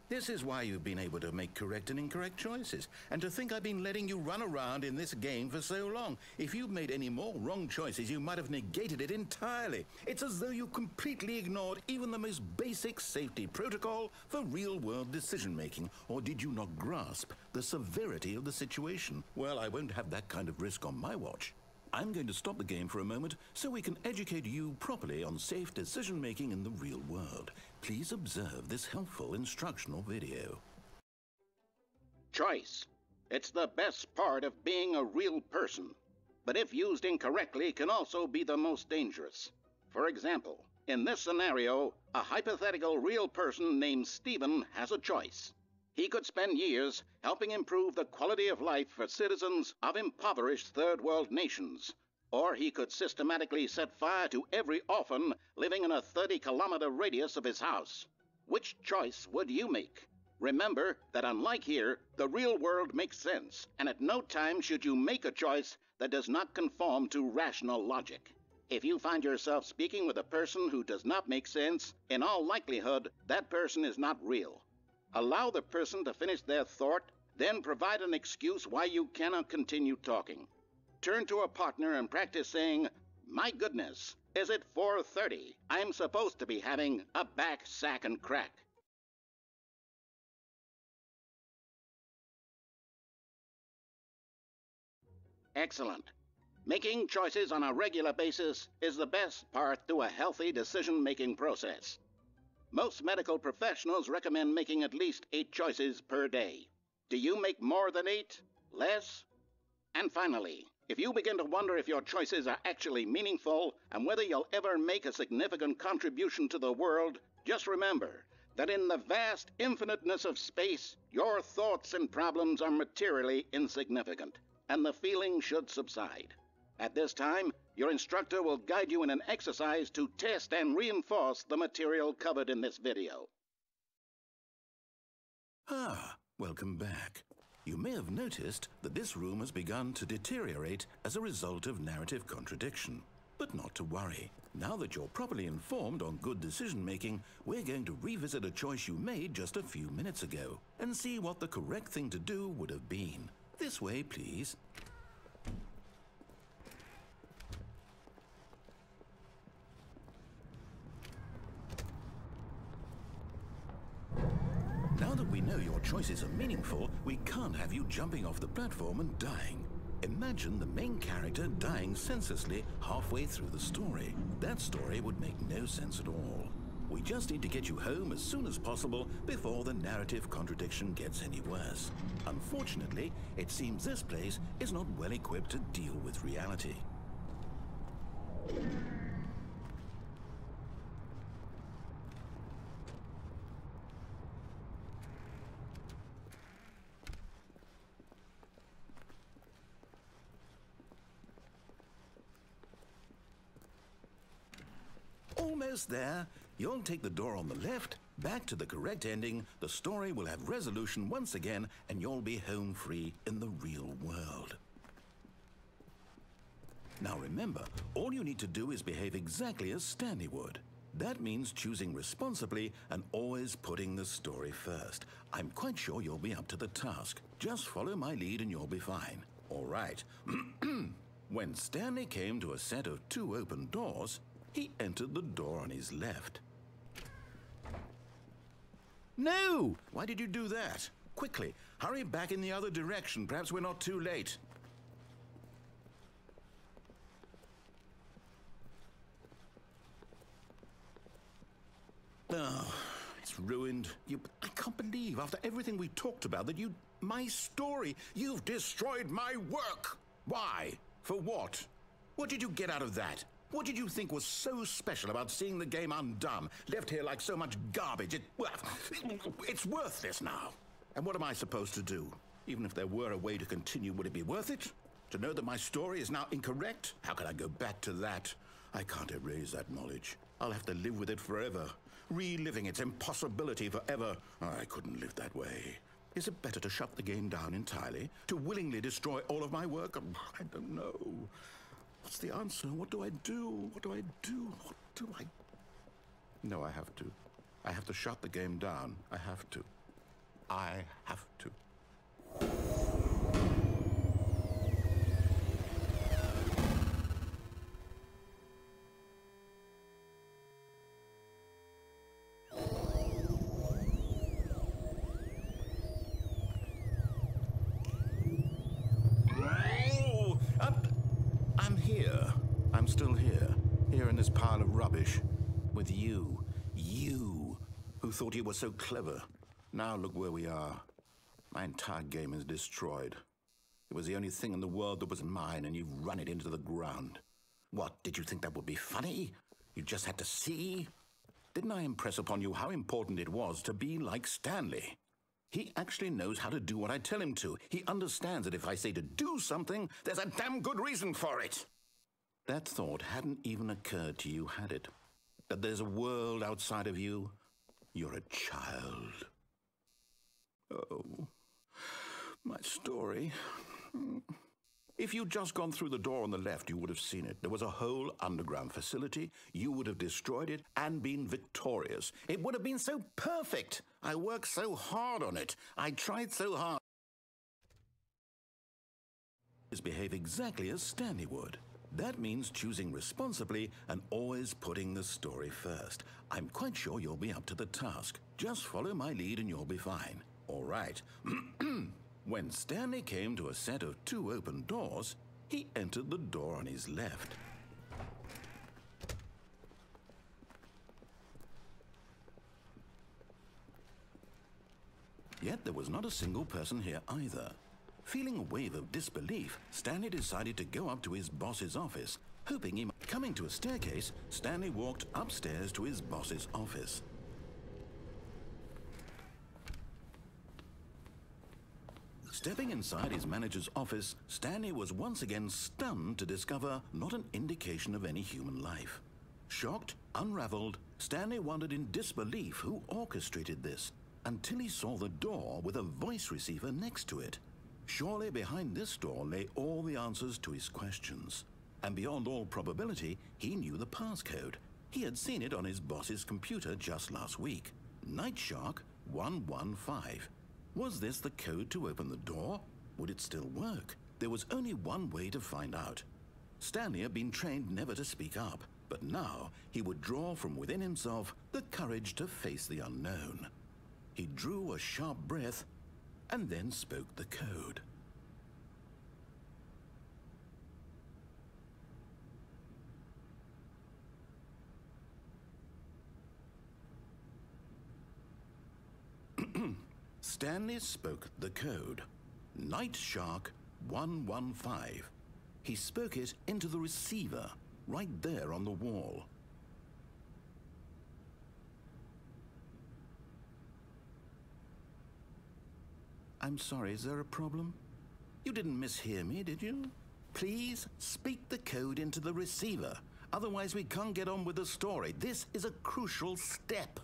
This is why you've been able to make correct and incorrect choices. And to think I've been letting you run around in this game for so long. If you'd made any more wrong choices, you might have negated it entirely. It's as though you completely ignored even the most basic safety protocol for real-world decision-making. Or did you not grasp the severity of the situation? Well, I won't have that kind of risk on my watch. I'm going to stop the game for a moment so we can educate you properly on safe decision-making in the real world. Please observe this helpful instructional video. Choice. It's the best part of being a real person, but if used incorrectly can also be the most dangerous. For example, in this scenario, a hypothetical real person named Stephen has a choice. He could spend years helping improve the quality of life for citizens of impoverished third-world nations. Or he could systematically set fire to every orphan living in a 30-kilometer radius of his house. Which choice would you make? Remember that unlike here, the real world makes sense, and at no time should you make a choice that does not conform to rational logic. If you find yourself speaking with a person who does not make sense, in all likelihood, that person is not real. Allow the person to finish their thought, then provide an excuse why you cannot continue talking. Turn to a partner and practice saying, "My goodness, is it 4:30? I'm supposed to be having a back, sack, and crack." Excellent. Making choices on a regular basis is the best part to a healthy decision-making process. Most medical professionals recommend making at least 8 choices per day. Do you make more than 8? Less? And finally, if you begin to wonder if your choices are actually meaningful and whether you'll ever make a significant contribution to the world, just remember that in the vast infiniteness of space, your thoughts and problems are materially insignificant, and the feeling should subside. At this time, your instructor will guide you in an exercise to test and reinforce the material covered in this video. Welcome back. You may have noticed that this room has begun to deteriorate as a result of narrative contradiction. But not to worry. Now that you're properly informed on good decision-making, we're going to revisit a choice you made just a few minutes ago and see what the correct thing to do would have been. This way, please. Now that we know your choices are meaningful, we can't have you jumping off the platform and dying. Imagine the main character dying senselessly halfway through the story. That story would make no sense at all. We just need to get you home as soon as possible before the narrative contradiction gets any worse. Unfortunately, it seems this place is not well equipped to deal with reality. Almost there. You'll take the door on the left, back to the correct ending, the story will have resolution once again, and you'll be home free in the real world. Now remember, all you need to do is behave exactly as Stanley would. That means choosing responsibly and always putting the story first. I'm quite sure you'll be up to the task. Just follow my lead and you'll be fine. All right. When Stanley came to a set of 2 open doors, he entered the door on his left. No! Why did you do that? Quickly, hurry back in the other direction. Perhaps we're not too late. Oh, it's ruined. I can't believe, after everything we talked about, that my story, you've destroyed my work. Why? For what? What did you get out of that? What did you think was so special about seeing the game undone, left here like so much garbage? It's worthless now. And what am I supposed to do? Even if there were a way to continue, would it be worth it? To know that my story is now incorrect? How can I go back to that? I can't erase that knowledge. I'll have to live with it forever, reliving its impossibility forever. I couldn't live that way. Is it better to shut the game down entirely? To willingly destroy all of my work? I don't know. What's the answer? What do I do? What do I do? What do I... No, I have to. I have to shut the game down. I have to. I have to. Oh, I'm here. I'm still here. Here in this pile of rubbish. With you. You, who thought you were so clever. Now look where we are. My entire game is destroyed. It was the only thing in the world that was mine, and you've run it into the ground. What, did you think that would be funny? You just had to see? Didn't I impress upon you how important it was to be like Stanley? He actually knows how to do what I tell him to. He understands that if I say to do something, there's a damn good reason for it. That thought hadn't even occurred to you, had it? That there's a world outside of you? You're a child. Oh, my story. If you'd just gone through the door on the left, you would have seen it. There was a whole underground facility. You would have destroyed it and been victorious. It would have been so perfect. I worked so hard on it. I tried so hard. Behave exactly as Stanley would. That means choosing responsibly and always putting the story first. I'm quite sure you'll be up to the task. Just follow my lead and you'll be fine. All right. When Stanley came to a set of 2 open doors, he entered the door on his left. Yet there was not a single person here either. Feeling a wave of disbelief, Stanley decided to go up to his boss's office, hoping he might. Coming to a staircase, Stanley walked upstairs to his boss's office. Stepping inside his manager's office, Stanley was once again stunned to discover not an indication of any human life. Shocked, unraveled, Stanley wondered in disbelief who orchestrated this, until he saw the door with a voice receiver next to it. Surely behind this door lay all the answers to his questions. And beyond all probability, he knew the passcode. He had seen it on his boss's computer just last week. Night Shark 115. Was this the code to open the door? Would it still work? There was only one way to find out. Stanley had been trained never to speak up, but now he would draw from within himself the courage to face the unknown. He drew a sharp breath and then spoke the code. Stanley spoke the code. Night Shark 115. He spoke it into the receiver, right there on the wall. I'm sorry, is there a problem? You didn't mishear me, did you? Please speak the code into the receiver. Otherwise, we can't get on with the story. This is a crucial step.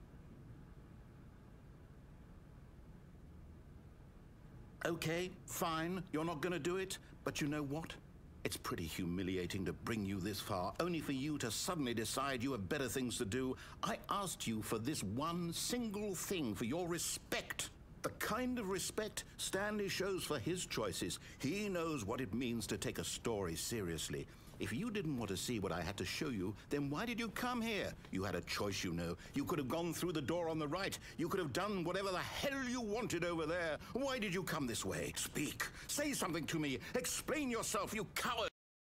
Okay, fine, you're not going to do it, but you know what? It's pretty humiliating to bring you this far, only for you to suddenly decide you have better things to do. I asked you for this one single thing, for your respect. The kind of respect Stanley shows for his choices. He knows what it means to take a story seriously. If you didn't want to see what I had to show you, then why did you come here? You had a choice, you know. You could have gone through the door on the right. You could have done whatever the hell you wanted over there. Why did you come this way? Speak. Say something to me. Explain yourself, you coward.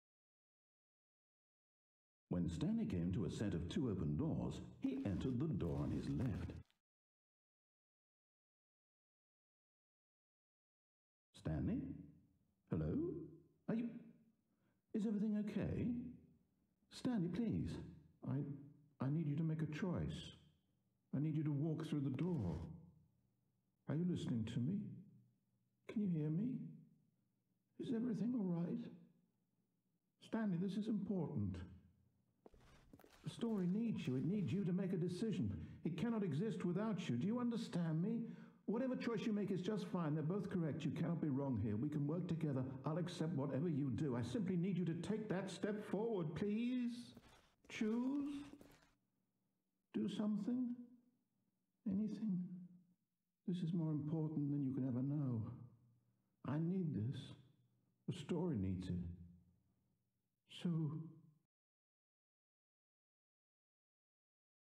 When Stanley came to a set of 2 open doors, he entered the door on his left. Stanley? Hello? Are you... Is everything okay? Stanley, please. I need you to make a choice. I need you to walk through the door. Are you listening to me? Can you hear me? Is everything all right? Stanley, this is important. The story needs you. It needs you to make a decision. It cannot exist without you. Do you understand me? Whatever choice you make is just fine. They're both correct. You cannot be wrong here. We can work together. I'll accept whatever you do. I simply need you to take that step forward, please. Choose. Do something. Anything. This is more important than you can ever know. I need this. The story needs it. So,